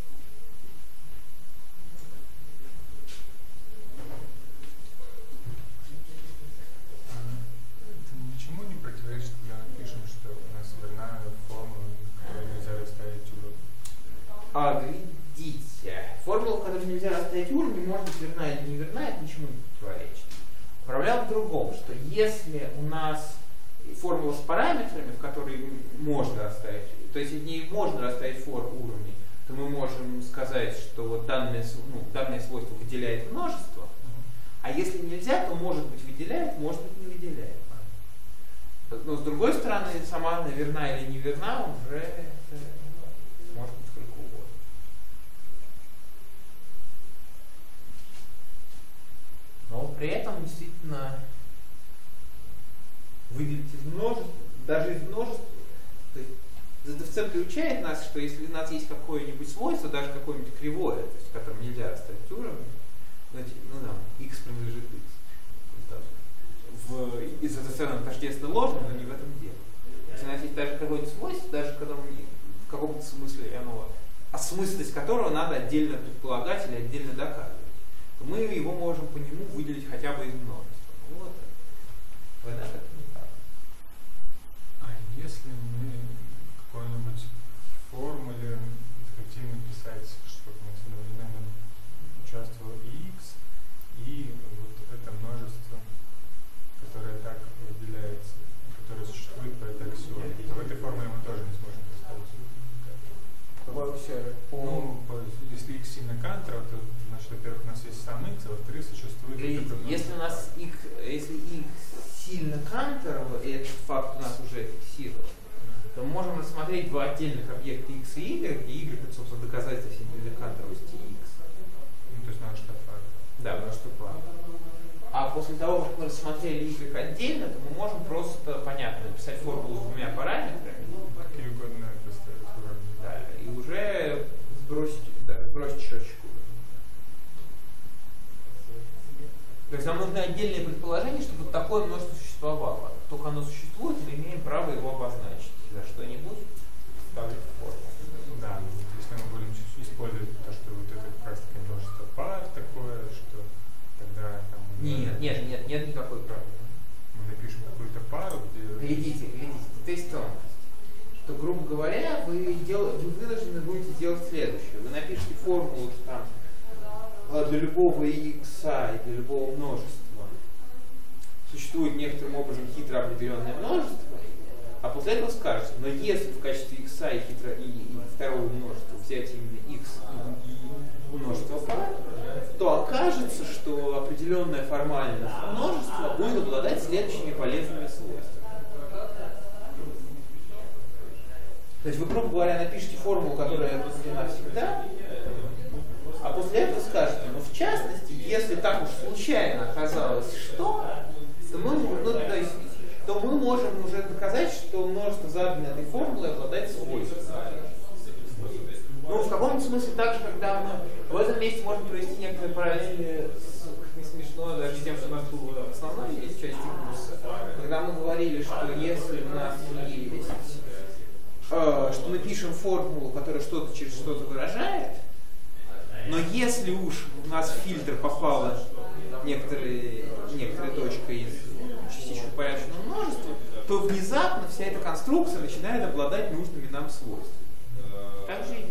Ничему не противоречит, когда мы пишем, что у нас верна формула, которую нельзя расставить уровень? А, глядите, формула, в которой нельзя расставить уровни, может быть верна или не верна, это ничему не противоречит. Проблема в другом, что если у нас формула с параметрами, в которой можно расставить, то есть в ней можно расставить фор уровни, то мы можем сказать, что вот данное, ну, данное свойство выделяет множество, а если нельзя, то может быть выделяет, может быть не выделяет. Но с другой стороны, сама она верна или не верна, уже это может быть сколько угодно. Но при этом действительно выделить из множества, даже из множества, то есть ЗДФЦ приучает нас, что если у нас есть какое-нибудь свойство, даже какое-нибудь кривое, то есть в котором нельзя расставить уровни, ну, ну да, x принадлежит x. В, из ЗДФЦ нам тождественно ложно, но не в этом дело. Если у нас есть даже какое-нибудь свойство, даже в котором в каком-то смысле оно, осмысленность которого надо отдельно предполагать или отдельно доказывать, то мы его можем по нему выделить хотя бы из множества. Вот. В это не так. А если мы в какой-нибудь формуле хотим написать, что в одновременно участвовал и x, и вот это множество, которое так выделяется, которое существует по этой аксиоме, то в этой формуле мы тоже не сможем поставить. Ну, если x сильно Кантера, то, значит, во-первых, у нас есть сам x, а во-вторых, существует... Видите, если у нас x, если x сильно Канторова, и этот факт у нас уже фиксирован, то мы можем рассмотреть два отдельных объекта x и y, где y это, собственно, доказательство сильной Канторовости x. Ну, то есть множество пар. Да, множество пар. А после того, как мы рассмотрели y отдельно, то мы можем просто, понятно, написать формулу с двумя параметрами. Какие угодно поставить уровни. Да, и уже сбросить, да, сбросить счетчику. То есть нам нужно отдельное предположение, чтобы вот такое множество существовало. Только оно существует, мы имеем право его обозначить за что-нибудь, ставить в форму. Да, если мы будем использовать то, что вот это как раз таки множество пар такое, что тогда там... Нет, нет, нет, нет никакой проблемы. Мы напишем какую-то пару, где... Глядите, глядите, то есть тонкость. Что, грубо говоря, вы, дел... вы вынуждены будете сделать следующее. Вы напишите формулу, что там для любого x и для любого множества существует некоторым образом хитро определенное множество, а после этого скажете, но если в качестве x и, хитро, и, и второго множества взять именно x и множество пар, то окажется, что определенное формальное множество будет обладать следующими полезными свойствами. То есть вы, грубо говоря, напишите формулу, которая определена всегда, а после этого скажете, ну в частности, если так уж случайно оказалось, что, то мы, ну, то есть, то мы можем уже доказать, что множество заданной этой формулы обладает свойствами. Ну, в каком-то смысле так же, когда мы в этом месте можем провести некоторые параллели с, не смешно, даже с тем, что у нас была основная есть часть курса, когда мы говорили, что если у нас есть, э, что мы пишем формулу, которая что-то через что-то выражает, но если уж у нас в фильтр попала некоторые, некоторая точка из частично упорядоченного множества, то внезапно вся эта конструкция начинает обладать нужными нам свойствами. Так же и здесь.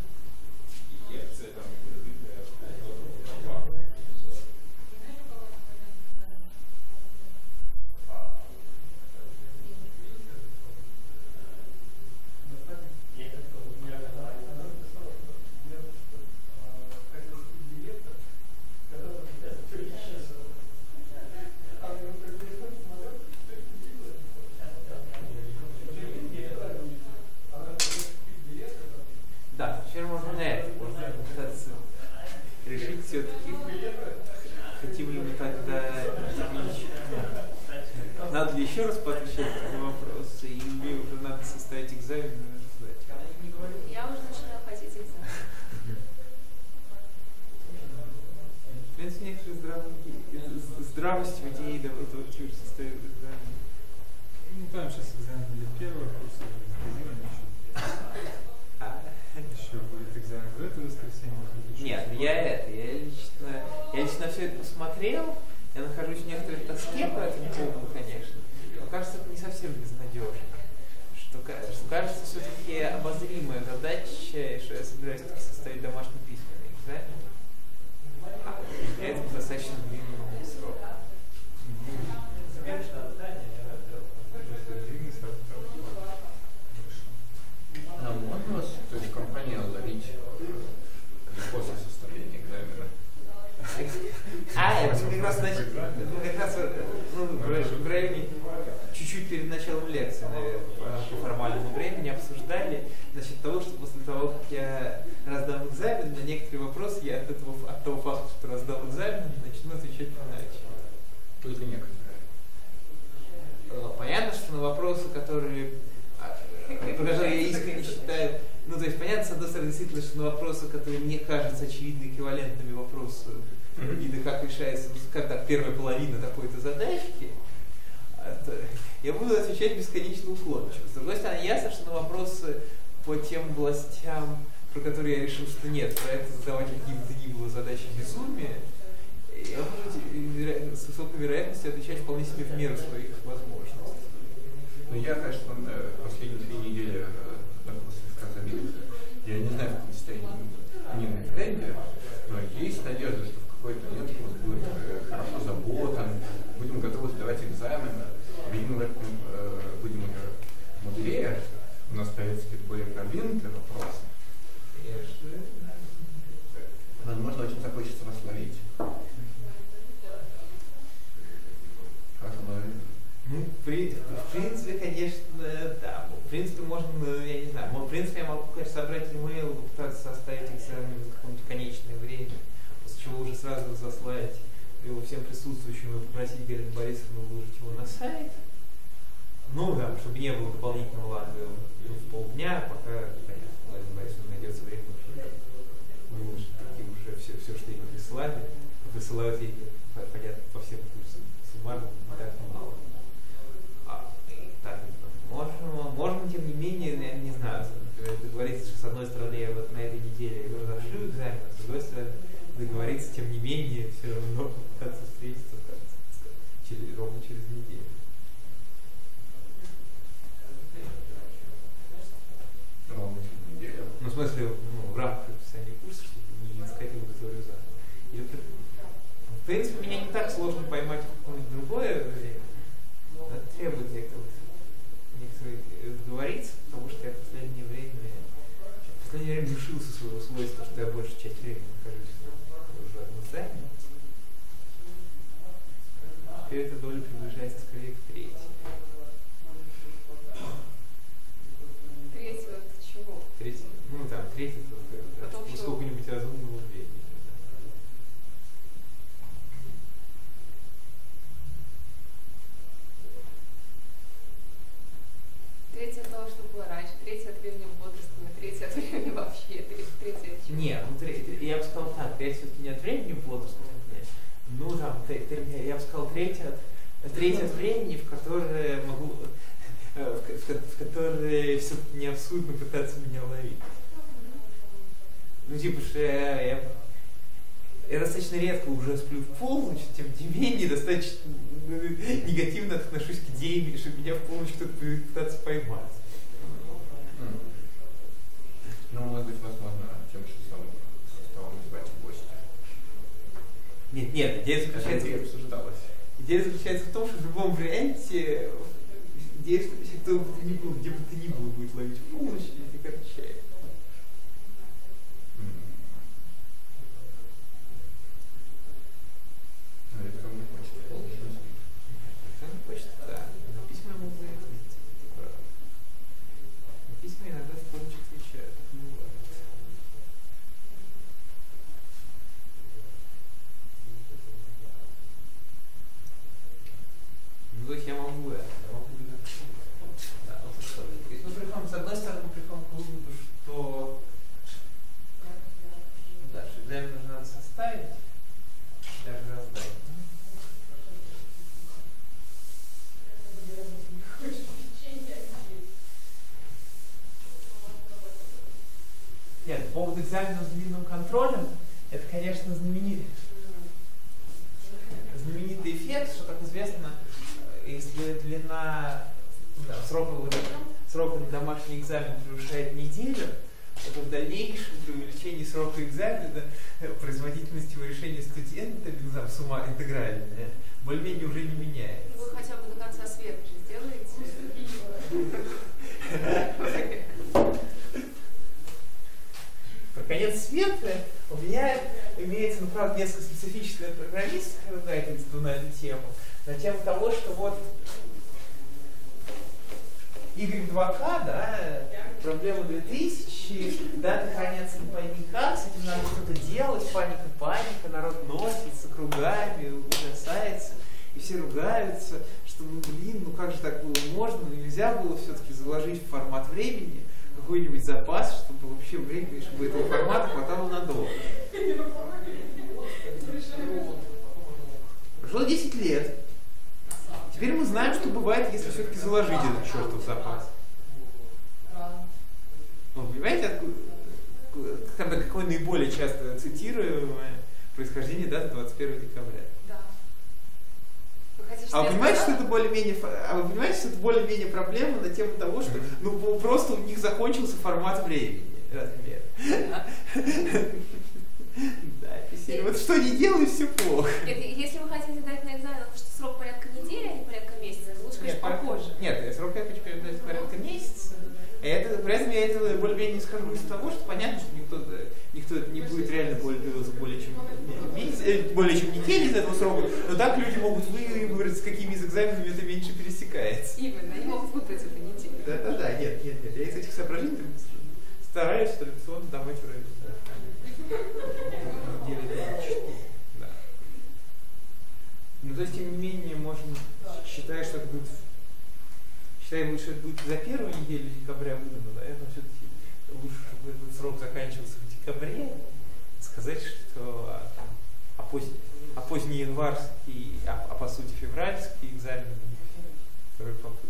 Теперь можно на это, можно попытаться решить все-таки, хотим ли мы тогда изменить. Надо ли еще раз поотвечать на вопросы, или уже надо составить экзамен и сдать? Я уже начинаю хотеть экзамен. В принципе, некоторые здравые, здравость в идее этого тоже составит экзамен. Ну там сейчас экзамен для первого курса, еще будет экзамен в это воскресенье. Нет, я это, я лично, я лично все это посмотрел, я нахожусь в некоторой тоске по этому поводу, конечно, но кажется, это не совсем безнадежно. Что, что кажется, все-таки обозримая задача, что я собираюсь все-таки составить домашний письменный экзамен. А для этого достаточно длинного срока. А можно вас, то есть компанию ловить после составления экзамена? А, это мы как раз, значит, мы как раз ну, в районе чуть-чуть перед началом лекции, наверное, по, по формальному времени обсуждали насчет того, что после того, как я раздам экзамен, на некоторые вопросы я от, этого, от того факта, что раздал экзамен, начну отвечать иначе. Только некоторые. Понятно, что на вопросы, которые, про которые я искренне считаю, ну то есть понятно, с одной стороны, действительно, что на вопросы, которые мне кажутся очевидно эквивалентными вопросу вида, как решается, как так, первая половина такой-то задачки, это, я буду отвечать бесконечно уклончиво. С другой стороны, ясно, что на вопросы по тем областям, про которые я решил, что нет, про это задавать какие бы то ни было задачи безумия, я буду с высокой вероятностью отвечать вполне себе в меру своих возможностей. Ну, я, конечно, последние две недели слегка забит. Я не знаю, в каком состоянии Нина в тренде, но есть надежда, что в какой-то момент у нас будет хорошо заботан, будем готовы сдавать экзамен, видимо, будем уже мудрее, у нас появятся какие-то более продвинутые вопросы. Возможно, очень захочется вас ловить. Как вы? Ну, при, в принципе, конечно, да. В принципе, можно, я не знаю, в принципе, я могу, конечно, собрать имейл, попытаться составить экзамен в какое-нибудь конечное время, после чего уже сразу заслать его всем присутствующим и попросить Галину Борисовну выложить его на сайт. Ну, да, чтобы не было дополнительного лага ну, в полдня, пока, понятно, Галина Борисовна найдется время, выложить такие уже все, все, что ей присылали, присылают ей, понятно, по всем курсам суммарно не так мало. Так, можно, можно, тем не менее, я не знаю, договориться, что с одной стороны я вот на этой неделе разошлю экзамен, а с другой стороны договориться, тем не менее, все равно попытаться встретиться через, ровно через неделю. Ровно через неделю? Ну, в смысле, ну, в рамках описания курса, чтобы не искать его теорию заново. Или, в принципе, меня не так сложно поймать какое-нибудь другое время, но это требует некоторых договориться, потому что я в последнее время в последнее время лишился своего свойства, что я большую часть времени нахожусь уже на здании. Теперь эта доля приближается скорее к третьей. Третьего это чего? Третий, ну там, третий это от сколько-нибудь разумного времени. Третье от того, что было раньше, третье от времени бодрствования, третье от времени вообще, третье от чего? Нет, ну, третье, я бы сказал так, третье все-таки не от времени бодрствования, ну там, я бы сказал третье от, третье от времени, в которое могу, в, в, в которое все-таки не абсурдно пытаться меня ловить. Ну типа, что я, я, я достаточно редко уже сплю в полночь, тем не менее достаточно негативно отношусь к идее, что меня в полночь кто-то будет пытаться поймать. Ну, может быть, возможно, тем, что сам составом назвать гостя. Нет, нет, идея заключается, это обсуждалось. Идея заключается в том, что в любом варианте идея, что кто бы ты ни был, где бы ты ни был, будет ловить в полночь или короче. Электронная почта полностью не спит. Электронная почта, да. На письма я могу ответить. На письма иногда в полночь отвечаю, так не бывает. Ну, то есть я могу это, я могу да, вот что. То есть мы приходим, с одной стороны, мы приходим к выводу, что да, что экзамен нужно надо составить, даже раздать. Нет, по поводу экзамена с длинным контролем, это, конечно, знаменитый, знаменитый эффект, что, как известно, если длина да, срока, срока на домашний экзамен превышает неделю, то в дальнейшем при увеличении срока экзамена производительность его решения студента, ну, там, сумма интегральная, более-менее уже не меняется. Вы хотя бы до конца света же сделаете. Про конец света у меня имеется, ну, правда, несколько специфическая программистская ругательство на эту тему. На тему того, что вот игрек два ка, да, проблема две тысячи, даты хранятся не пойми как, с этим надо что-то делать, паника, паника, народ носится кругами, ужасается, и все ругаются, что, ну, блин, ну как же так было можно, ну, нельзя было все-таки заложить в формат времени какой-нибудь запас, чтобы вообще времени, чтобы этого формата хватало надолго. Прошло десять лет. Теперь мы знаем, что бывает, если все-таки заложить этот чертов запас. Ну, понимаете, откуда, какое наиболее часто цитируемое происхождение даты двадцать первого декабря. Да. Вы хотите, А вы я понимаете, что сказала? это более-менее, а вы понимаете, что это более-менее проблема на тему того, что ну просто у них закончился формат времени, размер. Да, писали. Вот что не делай, все плохо. Нет, если вы хотите дать на экзамен что срок порядка недели, а не порядка месяца, то лучше, конечно, попозже. Нет, срок я хочу передать порядка месяца. И это, при этом я это более-менее исхожу из того, что понятно, что никто, никто это не будет реально пользоваться более чем, месяц, более чем недели из этого срока, но так люди могут выбрать, с какими из экзаменами это меньше пересекается. Именно, они могут выбрать эту неделю. Да-да-да, нет, нет, нет, я из этих соображений стараюсь традиционно давать вроде. Да. Ну, то есть, тем не менее, можно считать, что это будет, считаем, что это будет за первую неделю декабря выдано, наверное, все-таки лучше, чтобы этот срок заканчивался в декабре, сказать, что а, там, а, поз, а позднеянварский, а, а по сути февральский экзамен второй попытки.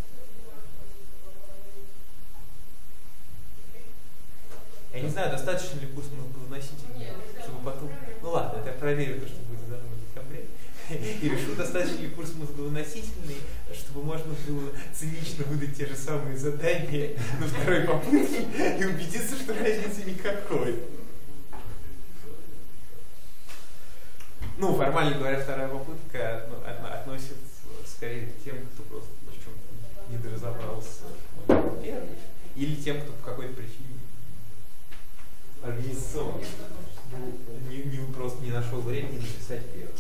Я не знаю, достаточно ли курс многозносительный, чтобы потом... Ну ладно, это я проверю то, что будет сдано в декабре. И решу, достаточно ли курс многозносительный, чтобы можно было цинично выдать те же самые задания на второй попытке и убедиться, что разницы никакой. Ну, формально говоря, вторая попытка относится скорее к тем, кто просто в чем-то недоразобрался в первой, или тем, кто по какой-то причине организационно не, не, просто не нашел времени написать первый.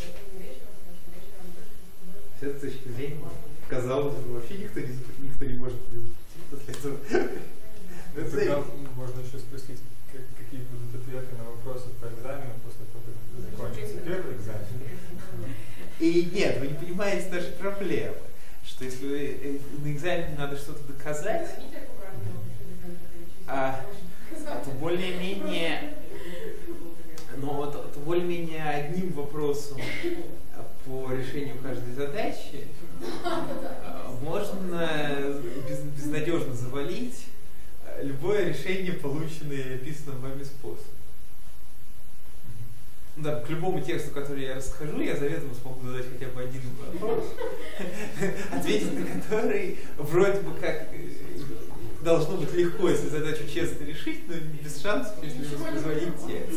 С этой точки зрения, казалось бы, вообще никто не, никто не может после этого. Тогда можно еще спросить, какие будут ответы на вопросы по экзамену после того, как закончится первый экзамен. И нет, вы не понимаете наши проблемы, что если на экзамене надо что-то доказать, а, а то более-менее, но то, то более-менее одним вопросом по решению каждой задачи можно без, безнадежно завалить любое решение, полученное описанным вами способом. Да, к любому тексту, который я расскажу, я заведомо смогу задать хотя бы один вопрос, ответить на который вроде бы как должно быть легко, если задачу честно решить, но без шансов, если воспроизводить текст.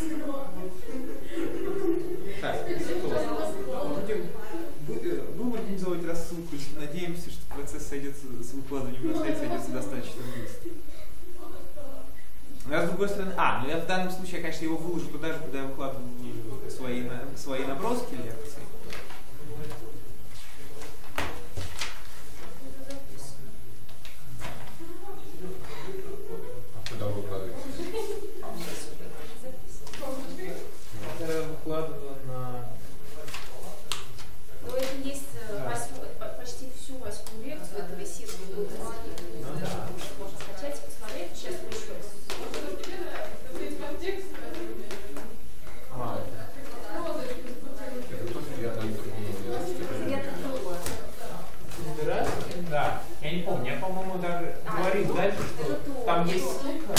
Так, будем, будем организовывать рассылку, надеемся, что процесс сойдется с выкладыванием на сайт сойдется достаточно быстро. А с другой стороны, а, ну я в данном случае, конечно, его выложу туда же, куда я выкладываю свои, свои наброски лекций. А куда вы выкладываете? Я выкладываю на... Ну, это есть восьмой, почти всю восьмую лекцию, это висит в Google Доке. Можно скачать и посмотреть. Сейчас пришлю. А, Это тоже я там Это другое. раз? Да. Я не помню, я, по-моему, даже А, говорил дальше, что там есть ссылка.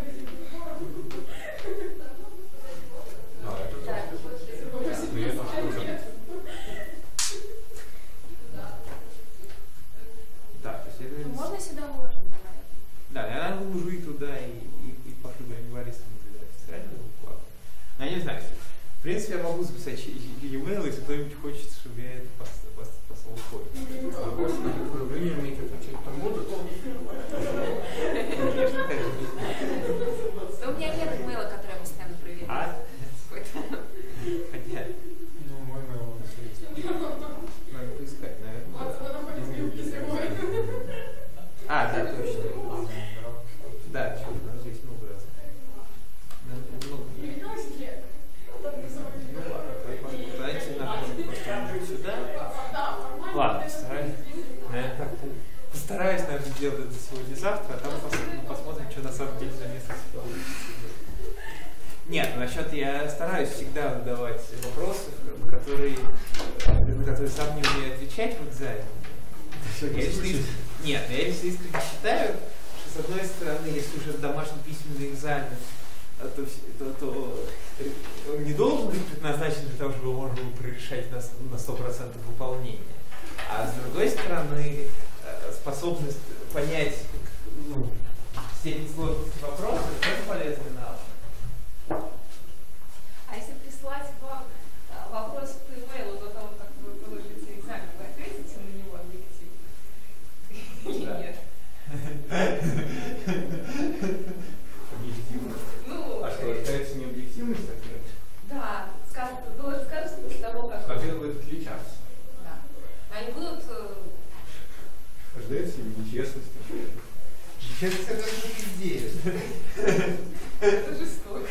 Да, это тоже. Но я там тоже. Да, то есть это... Можно сюда уложить? Да, я выложу и туда, и, и, и пошлю гранивористам для официального уклада. Но я не знаю, в принципе, я могу записать e-mail, если кто-нибудь хочет, чтобы я это послал в ход. А у вас на какое время имеете отвечать там будут? Конечно, конечно. Да у меня нет имейла, который я постоянно проверяю. А? Поэтому... Понятно. Ну, мой mail у нас есть. Надо поискать, наверное. А, да, точно. Да, что у нас здесь много раз. Много. Ну ладно, давайте нахожу сюда. Ладно, постараюсь. Наверное, так постараюсь, наверное, сделать это сегодня-завтра, а там посмотрим, посмотрим, что на самом деле за месяц получится. Нет, насчет я стараюсь всегда задавать вопросы, на которые, на которые сам не умею отвечать в экзамене. Я лично, нет, я лично искренне считаю, что с одной стороны, если уже домашний письменный экзамен, то, то, то он не должен быть предназначен для того, чтобы его можно было прорешать на, на сто процентов выполнения. А с другой стороны, способность понять ну, степень сложности вопроса – это полезный навык. А если прислать вам вопрос по имейлу до того, как вы положите экзамен, вы ответите на него объективно? Или нет? Объективно? Ну, А что, остается необъективность ответа? да, скажут, вы скажете после того, как... Ответ будет отличаться. Да. Они будут... Ожидается нечестность ответа. Честно, это везде. Это жестоко.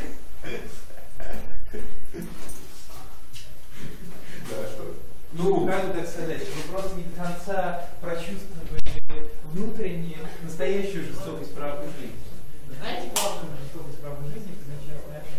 Да, что? Ну, как бы так сказать, вы просто не до конца прочувствовали внутреннюю, настоящую жестокость правды жизни. Знаете, главную жестокость правды жизни, это означает,